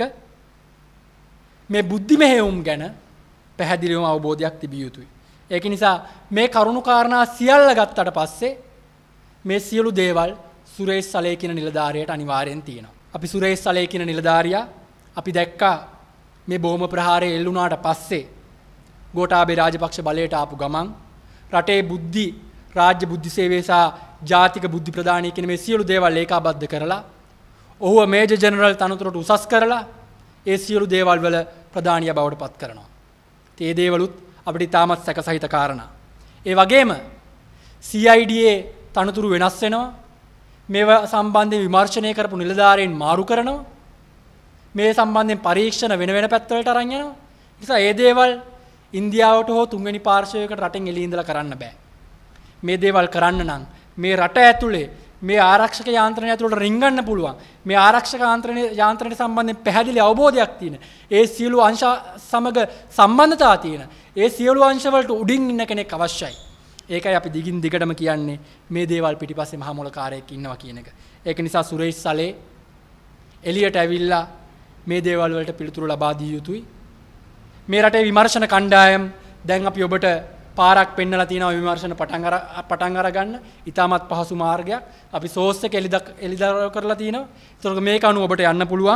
මේ බුද්ධි මෙහෙයුම් ගැන පැහැදිලිවම අවබෝධයක් තිබිය යුතුයි. ඒක නිසා මේ කරුණු කාරණා සියල්ල ගත්තට පස්සේ මේ සියලු දේවල් සුරේෂ් සලේ කියන නිලධාරියට අනිවාර්යෙන් තියෙනවා. අපි සුරේෂ් සලේ කියන නිලධාරියා අපි දැක්කා මේ බෝම ප්‍රහාරය එල්ලුණාට පස්සේ ගෝඨාභය රාජපක්ෂ බලයට ආපු ගමන් රටේ බුද්ධි රාජ්‍ය බුද්ධි සේවය සහ ජාතික බුද්ධි ප්‍රදානය කියන මේ සියලු දේවල් ඒකාබද්ධ කරලා ඔහුව මේජර් ජෙනරල් තනතුරට උසස් කරලා ඒ සියලු දේවල් වල ප්‍රධානිය බවට පත් කරනවා. ඒ දේවලුත් අපිට තාමත් සැකසහිත කාරණා. ඒ වගේම CIDA තනතුරු වෙනස් වෙනවා. මේවා සම්බන්ධයෙන් විමර්ශනය කරපු නිලධාරීන් මාරු කරනවා. මේ සම්බන්ධයෙන් පරීක්ෂණ වෙන වෙන පැත්තවලට අරන් යනවා. නිසා මේ දේවල් ඉන්දියාවට හෝ තුන්වෙනි පාර්ශවයකට රටෙන් එළිය ඉඳලා කරන්න බෑ. මේ දේවල් කරන්න නම් මේ රට ඇතුලේ මේ ආරක්ෂක යාන්ත්‍රණය ඇතුළට රිංගන්න පුළුවන්. මේ ආරක්ෂක යාන්ත්‍රණයට සම්බන්ධයෙන් පැහැදිලි අවබෝධයක් තියෙන. ඒ සියලු අංශ සමග සම්බන්ධතා තියෙන. ඒ සියලු අංශ වලට උඩින් ඉන්න කෙනෙක් අවශ්‍යයි. ඒකයි අපි දිගින් දිගටම කියන්නේ මේ දේවල් පිටිපස්සේ මහා මොළකාරයෙක් ඉන්නවා කියන එක. ඒක නිසා සුරේෂ් සලේ එළියට ඇවිල්ලා මේ දේවල් වලට පිළිතුරු ලබා දිය යුතුයි. මේ රටේ විමර්ශන කණ්ඩායම් දැන් අපි ඔබට පාරක් පෙන්නලා තියෙනවා විමර්ශන පටන් අරගන්න. ඊටමත් පහසු මාර්ගයක්. අපි සෝස් එක එළිදරව් කරලා තියෙනවා. ඒතකොට මේක අනුව ඔබට යන්න පුළුවන්.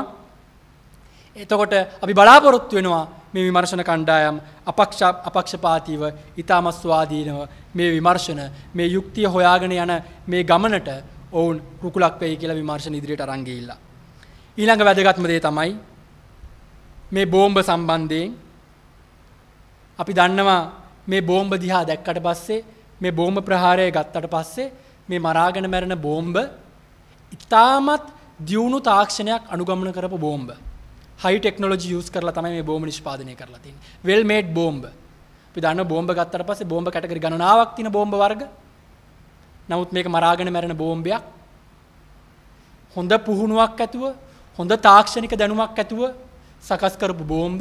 එතකොට අපි බලාපොරොත්තු වෙනවා මේ විමර්ශන කණ්ඩායම් අපක්ෂපාතීව ඊටමත් ස්වාධීනව මේ විමර්ශන මේ යුක්තිය හොයාගෙන යන මේ ගමනට ඔවුන් රුකුලක් වෙයි කියලා විමර්ශන ඉදිරියට අරන් ගිහිල්ලා. ඊළඟ වැදගත්ම දේ තමයි මේ බෝම්බ සම්බන්ධයෙන් අපි දන්නවා මේ බෝම්බ දිහා දැක්කට පස්සේ මේ බෝම්බ ප්‍රහාරය ගත්තට පස්සේ මේ මරාගෙන මැරෙන බෝම්බ ඉතාමත් දියුණු තාක්ෂණයක් අනුගමනය කරපු බෝම්බ. හයි ටෙක්නොලොජි යූස් කරලා තමයි මේ බෝම්බ නිෂ්පාදනය කරලා තියෙන්නේ. වෙල් මේඩ් බෝම්බ. අපි දන්නවා බෝම්බ ගත්තට පස්සේ බෝම්බ කැටගරි ගණනාවක් තියෙන බෝම්බ වර්ග. නමුත් මේක මරාගෙන මැරෙන බෝම්බයක්. හොඳ පුහුණුවක් ඇතුව, හොඳ තාක්ෂණික දැනුමක් ඇතුව සකස් කරපු බෝම්බ.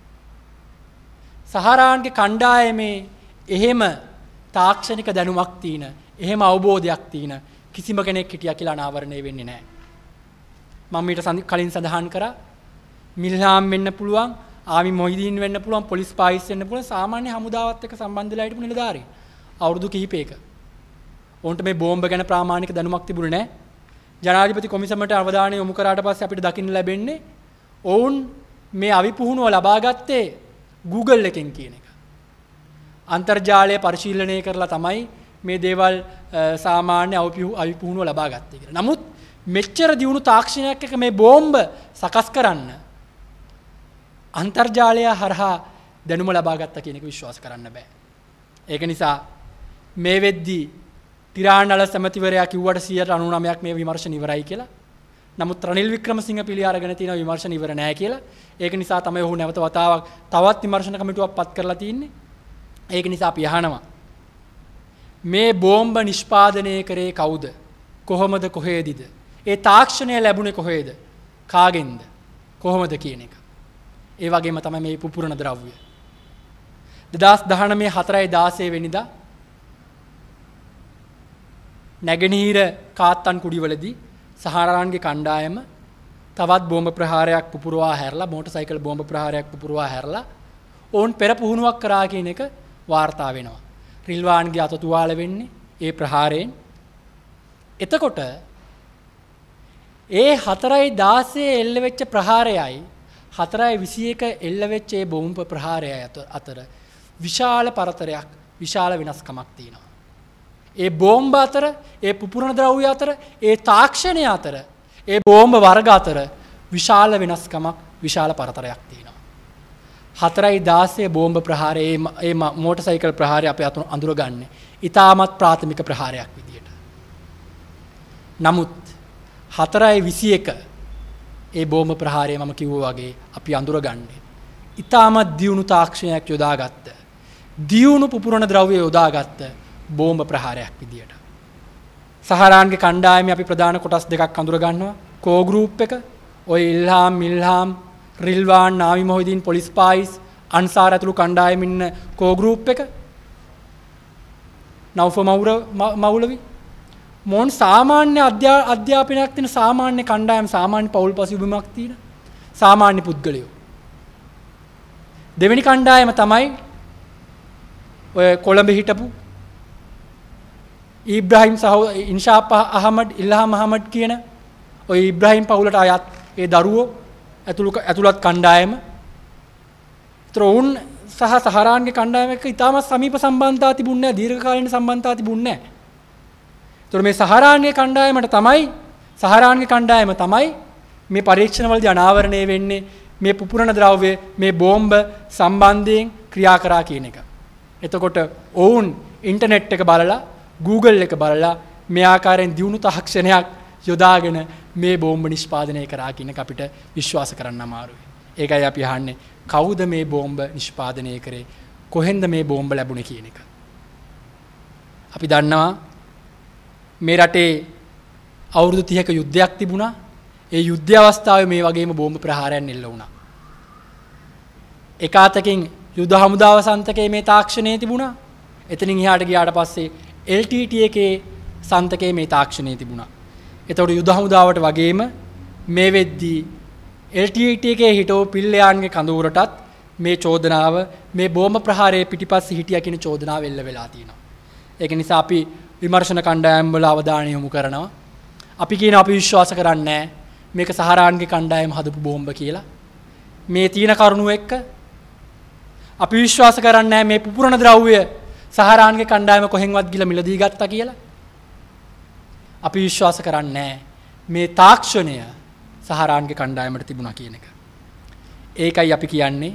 සහරාන්ගේ කණ්ඩායමේ එහෙම තාක්ෂණික දැනුමක් තියෙන, එහෙම අවබෝධයක් තියෙන කිසිම කෙනෙක් හිටියා කියලා අනාවරණය වෙන්නේ නැහැ. මම ඊට කලින් සඳහන් කරා මිල්හාම් වෙන්න පුළුවන්, ආමි මොහිදීන් වෙන්න පුළුවන්, පොලිස් පායිස් වෙන්න පුළුවන්, සාමාන්‍ය හමුදාවත් එක්ක සම්බන්ධ වෙලා හිටපු නිලධාරීන්. අවුරුදු කිහිපයක. ඔවුන්ට මේ බෝම්බ ගැන ප්‍රාමාණික දැනුමක් තිබුණේ නැහැ. ජනාධිපති කොමිසමට අවධානය යොමු කරාට පස්සේ අපිට දකින්න ලැබෙන්නේ ඔවුන් මේ අවිපුහුණුව ලබා ගත්තේ Google එකෙන් කියන එක. අන්තර්ජාලය පරිශීලනය කරලා තමයි මේ දේවල් සාමාන්‍ය අවිපුහුණුව ලබා ගත්තේ කියලා. නමුත් මෙච්චර දියුණු තාක්ෂණයක් එක මේ බෝම්බ සකස් කරන්න අන්තර්ජාලය හරහා දැනුම ලබා ගත්තා කියන එක විශ්වාස කරන්න බෑ. ඒක නිසා මේ වෙද්දී තිරාණල සමිතිවරයා කිව්වට 99%ක් මේ විමර්ශන ඉවරයි කියලා. නමුත් රනිල් වික්‍රමසිංහ පිළි අරගෙන තියෙන විමර්ශන ඉවර නැහැ කියලා. ඒක නිසා තමයි ඔහු නැවත වතාවක් තවත් විමර්ශන කමිටුවක් පත් කරලා තින්නේ. ඒක නිසා අපි අහනවා මේ බෝම්බ නිෂ්පාදනය කරේ කවුද? කොහොමද? කොහේදීද? ඒ තාක්ෂණය ලැබුණේ කොහේද? කාගෙන්ද? කොහොමද කියන එක. ඒ වගේම තමයි මේ පුපුරන ද්‍රව්‍ය. 2019 4/16 වෙනිදා නැගෙනහිර කාත්තන් කුඩිවලදී සහරාන්ගේ කණ්ඩායම තවත් බෝම්බ ප්‍රහාරයක් පුපුරවා හැරලා මෝටර් බෝම්බ ප්‍රහාරයක් පුපුරවා හැරලා ඔවුන් පෙර පුහුණුවක් කරා කියන එක වාර්තා වෙනවා. රිල්වාන්ගේ අත තුවාල වෙන්නේ ඒ ප්‍රහාරයෙන්. එතකොට ඒ 4/16 එල්ල වෙච්ච ප්‍රහාරයයි 4/21 එල්ල වෙච්ච ඒ බෝම්බ ප්‍රහාරයයි අතර විශාල පරතරයක් විශාල වෙනස්කමක් තියෙනවා. ඒ බෝම්බ අතර, ඒ පුපුරන ද්‍රව්‍ය අතර, ඒ තාක්ෂණය අතර, ඒ බෝම්බ වර්ග අතර විශාල වෙනස්කමක් විශාල පරතරයක් තියෙනවා. 4/16 බෝම්බ ප්‍රහාරය ඒ මෝටර් ප්‍රහාරය අපි අඳුරගන්නේ ඉතාමත් ප්‍රාථමික ප්‍රහාරයක් විදියට. නමුත් 4/21 ඒ බෝම්බ ප්‍රහාරය මම කිව්වා වගේ අපි අඳුරගන්නේ ඉතාමත් දියුණු තාක්ෂණයක් යොදාගත්ත, දියුණු පුපුරන ද්‍රව්‍ය යොදාගත්ත බෝම්බ ප්‍රහාරයක් විදියට. සහරාන්ගේ කණ්ඩායමේ අපි ප්‍රධාන කොටස් දෙකක් අඳුරගන්නවා. කෝ ගෲප් එක, ඔය ඉල්හාම්, මිල්හාම්, රිල්වාන්, නාවි මොහිදීන්, පොලිස් පායිස්, අන්සාර ඇතුළු කණ්ඩායම ඉන්න කෝ ගෲප් එක, නෞෆ මෞලවි මොන් සාමාන්‍ය අධ්‍යාපනයක් තියෙන සාමාන්‍ය කණ්ඩායම්, සාමාන්‍ය පෞල් පසුබිමක් තියෙන සාමාන්‍ය පුද්ගලයෝ. දෙවෙනි කණ්ඩායම තමයි ඔය කොළඹ හිටපු ඉබ්‍රාහිම් ඉන්ෂාප් අහමඩ්, ඉල්හාම් අහමඩ් කියන ඔය ඉබ්‍රාහිම් පවුලට අයත් ඒ දරුවෝ ඇතුළත් කණ්ඩායම. ඒතර ඔවුන් සහ සහරාන්ගේ කණ්ඩායම එක්ක ඉතාමත් සමීප සම්බන්ධතා තිබුණේ නැහැ, දීර්ඝකාලීන සම්බන්ධතා තිබුණේ නැහැ. ඒතර මේ සහරාන්ගේ කණ්ඩායම තමයි මේ පරීක්ෂණවලදී අනාවරණය වෙන්නේ මේ පුපුරන ද්‍රව්‍ය, මේ බෝම්බ සම්බන්ධයෙන් ක්‍රියා කරා කියන එක. එතකොට ඔවුන් ඉන්ටර්නෙට් එක බලලා, Google එක බලලා මේ ආකාරයෙන් දියුණු තාක්ෂණයක් යොදාගෙන මේ බෝම්බ නිෂ්පාදනය කරා කියන එක අපිට විශ්වාස කරන්න අමාරුයි. ඒකයි අපි අහන්නේ කවුද මේ බෝම්බ නිෂ්පාදනය කරේ, කොහෙන්ද මේ බෝම්බ ලැබුණේ කියන එක. අපි දන්නවා මේ රටේ අවුරුදු 30ක යුද්ධයක් තිබුණා. ඒ යුද්ධ අවස්ථාවේ මේ වගේම බෝම්බ ප්‍රහාරයන් එල්ල වුණා. එක අතකින් යුද හමුදාව සන්තකයේ මේ තාක්ෂණය තිබුණා. එතනින් එහාට ගියාට පස්සේ LTT එකේ සන්තකයේ මේ තාක්ෂණය තිබුණා. එතකොට යුද හමුදාවට වගේම මේ වෙද්දී LTT එකේ හිටෝ පිල්ලයාන්ගේ කඳවුරටත් මේ චෝදනාව, මේ බෝම්බ ප්‍රහාරයේ පිටිපස්සේ හිටියා කියන චෝදනාව එල්ල වෙලා තියෙනවා. ඒක නිසා අපි විමර්ශන කණ්ඩායම් වල අවධානය යොමු කරනවා. අපි කියන අපි විශ්වාස කරන්නේ මේක සහරාන්ගේ කණ්ඩායම හදපු බෝම්බ කියලා. මේ තියෙන කරුණු එක්ක අපි විශ්වාස කරන්නේ මේ පුපුරන ද්‍රව්‍ය සහරාන්ගේ කණ්ඩායම කොහෙන්වත් ගිල මිලදී ගත්තා කියලා. අපි විශ්වාස කරන්නේ මේ තාක්ෂණය සහරාන්ගේ කණ්ඩායමට තිබුණා කියන එක. ඒකයි අපි කියන්නේ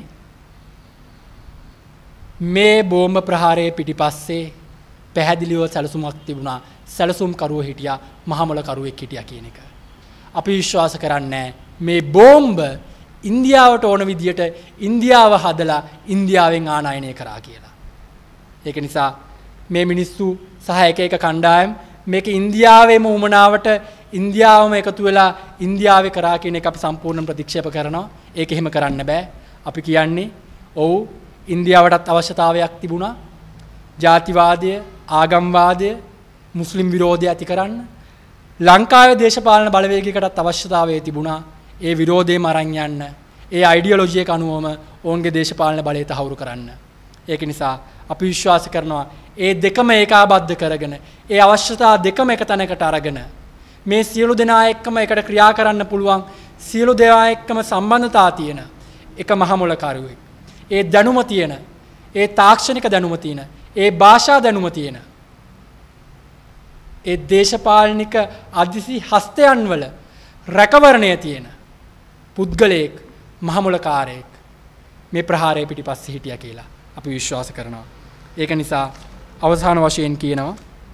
මේ බෝම්බ ප්‍රහාරයේ පිටිපස්සේ පැහැදිලිව සැලසුමක් තිබුණා. සැලසුම් කරුවෝ හිටියා, මහමොල කරුවෙක් හිටියා කියන එක. අපි විශ්වාස කරන්නේ මේ බෝම්බ ඉන්දියාවට ඕන විදියට ඉන්දියාව හදලා ඉන්දියාවෙන් ආනයනය කරා කියලා. ඒක නිසා මේ මිනිස්සු සහ එක කණ්ඩායම් මේක ඉන්දියාවේම උමනාවට ඉන්දියාවම එකතු වෙලා ඉන්දියාවේ කරා කියන එක අපි සම්පූර්ණ ප්‍රතික්ෂේප කරනවා. ඒක එහෙම කරන්න බෑ. අපි කියන්නේ ඔව් ඉන්දියාවටත් අවශ්‍යතාවයක් තිබුණා. ජාතිවාදය, ආගම්වාදය, මුස්ලිම් විරෝධය ඇති කරන්න. ලංකාවේ දේශපාලන බලවේගයකටත් අවශ්‍යතාවය තිබුණා. ඒ විරෝධයම අරන් යන්න, ඒ අයිඩියොලොජි එක අනුවම ඔවුන්ගේ දේශපාලන බලය තහවුරු කරන්න. ඒක නිසා අපි විශ්වාස කරනවා ඒ දෙකම ඒකාබද්ධ කරගෙන, ඒ අවශ්‍යතා දෙකම එක තැනකට අරගෙන මේ සියලු දෙනා එක්කම එකට ක්‍රියා කරන්න පුළුවන්, සියලු දෙනා එක්කම සම්බන්ධතා තියෙන එක මහමොල කරුවෙක්. ඒ දැනුම තියෙන, ඒ තාක්ෂණික දැනුම තියෙන, ඒ භාෂා දැනුම තියෙන, ඒ දේශපාලනික අධිසි හස්තයන් වල රැකවරණය තියෙන පුද්ගලයෙක්, මහමොලකාරයෙක් මේ ප්‍රහාරය පිටිපස්සේ හිටියා කියලා අපි විශ්වාස කරනවා. ඒක නිසා අවසාන වශයෙන් කියනවා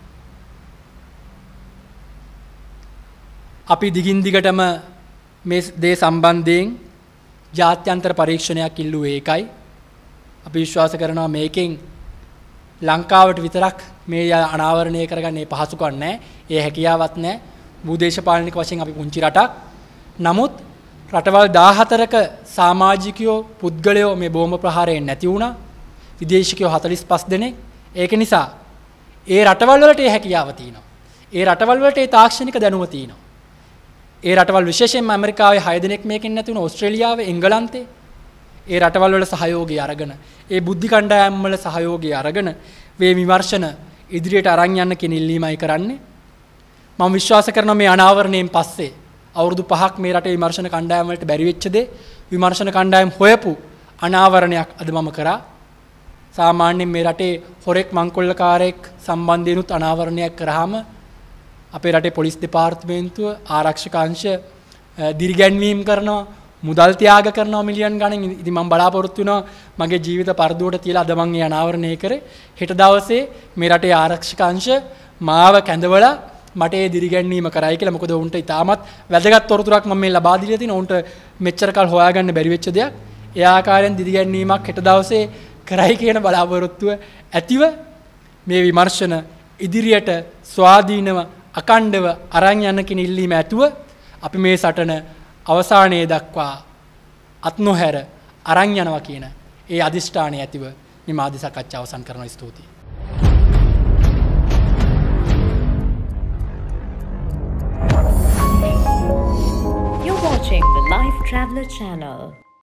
අපි දිගින් දිගටම මේ දේ සම්බන්ධයෙන් ජාත්‍යන්තර පරීක්ෂණයක් ඉල්ලුවේ ඒකයි. අපි විශ්වාස කරනවා මේකෙන් ලංකාවට විතරක් මේ අනාවරණය කරගන්නේ පහසුකම් නැහැ. ඒ හැකියාවක් නැහැ. භූදේශපාලනික වශයෙන් අපි පුංචි රටක්. නමුත් රටවල් 14ක සමාජිකයෝ පුද්ගලයෝ මේ බෝම්බ ප්‍රහාරයෙන් නැති වුණා. විදේශිකයෝ 45 දෙනෙක්. ඒක නිසා ඒ රටවල් වලට ඒ හැකියාව තියෙනවා. ඒ රටවල් වලට ඒ තාක්ෂණික දැනුම තියෙනවා. ඒ රටවල් විශේෂයෙන්ම ඇමරිකාවේ 6 දෙනෙක් මේකෙන් නැති වුණා. ඕස්ට්‍රේලියාවේ, එංගලන්තේ ඒ රටවල් වල සහයෝගය අරගෙන, ඒ බුද්ධි කණ්ඩායම් වල සහයෝගය අරගෙන මේ විමර්ශන ඉදිරියට අරන් යන්න කියන ඉල්ලීමයි කරන්නේ. මම විශ්වාස කරනවා මේ අනාවරණයෙන් පස්සේ අවුරුදු 5ක් මේ රටේ විමර්ශන කණ්ඩායම් වලට බැරි වෙච්ච දේ විමර්ශන කණ්ඩායම් හොයපු අනාවරණයක් අද මම කරා. සාමාන්‍යයෙන් මේ රටේ හොරෙක් මංකොල්ලකාරයෙක් සම්බන්ධයෙන්ුත් අනාවරණයක් කරාම අපේ රටේ පොලිස් දෙපාර්තමේන්තුව ආරක්ෂක අංශ දිරිගැන්වීම් කරනවා, මුදල් ත්‍යාග කරනවා මිලියන් ගණන්. ඉතින් මම බලාපොරොත්තු වෙනවා මගේ ජීවිත පරදුවට තියලා අද මම මේ අනාවරණය කරේ. හෙට දවසේ මේ රටේ ආරක්ෂක අංශ මාව කැඳවලා මට ඒ දිරිගැන්වීම කරයි කියලා. මොකද උන්ට ඉතාමත් වැදගත් තොරතුරක් මම මේ ලබා දීලා තිනවා. උන්ට මෙච්චර කල් හොයාගන්න බැරි වෙච්ච දෙයක්. ඒ ආකාරයෙන් දිරිගැන්වීමක් හෙට දවසේ කරයි කියන බලාපොරොත්තුව ඇතිව මේ විමර්ශන ඉදිරියට ස්වාධීනව අකණ්ඩව අරන් යන්න කියන ඉල්ලීම ඇතුව අපි මේ සටන අවසානයේ දක්වා අත් නොහැර අරන් යනවා කියන ඒ අදිෂ්ඨානය ඇතිව මේ මාධ්‍ය සාකච්ඡාව අවසන් කරනවා. ස්තුතියි. You're watching the Life Traveller channel.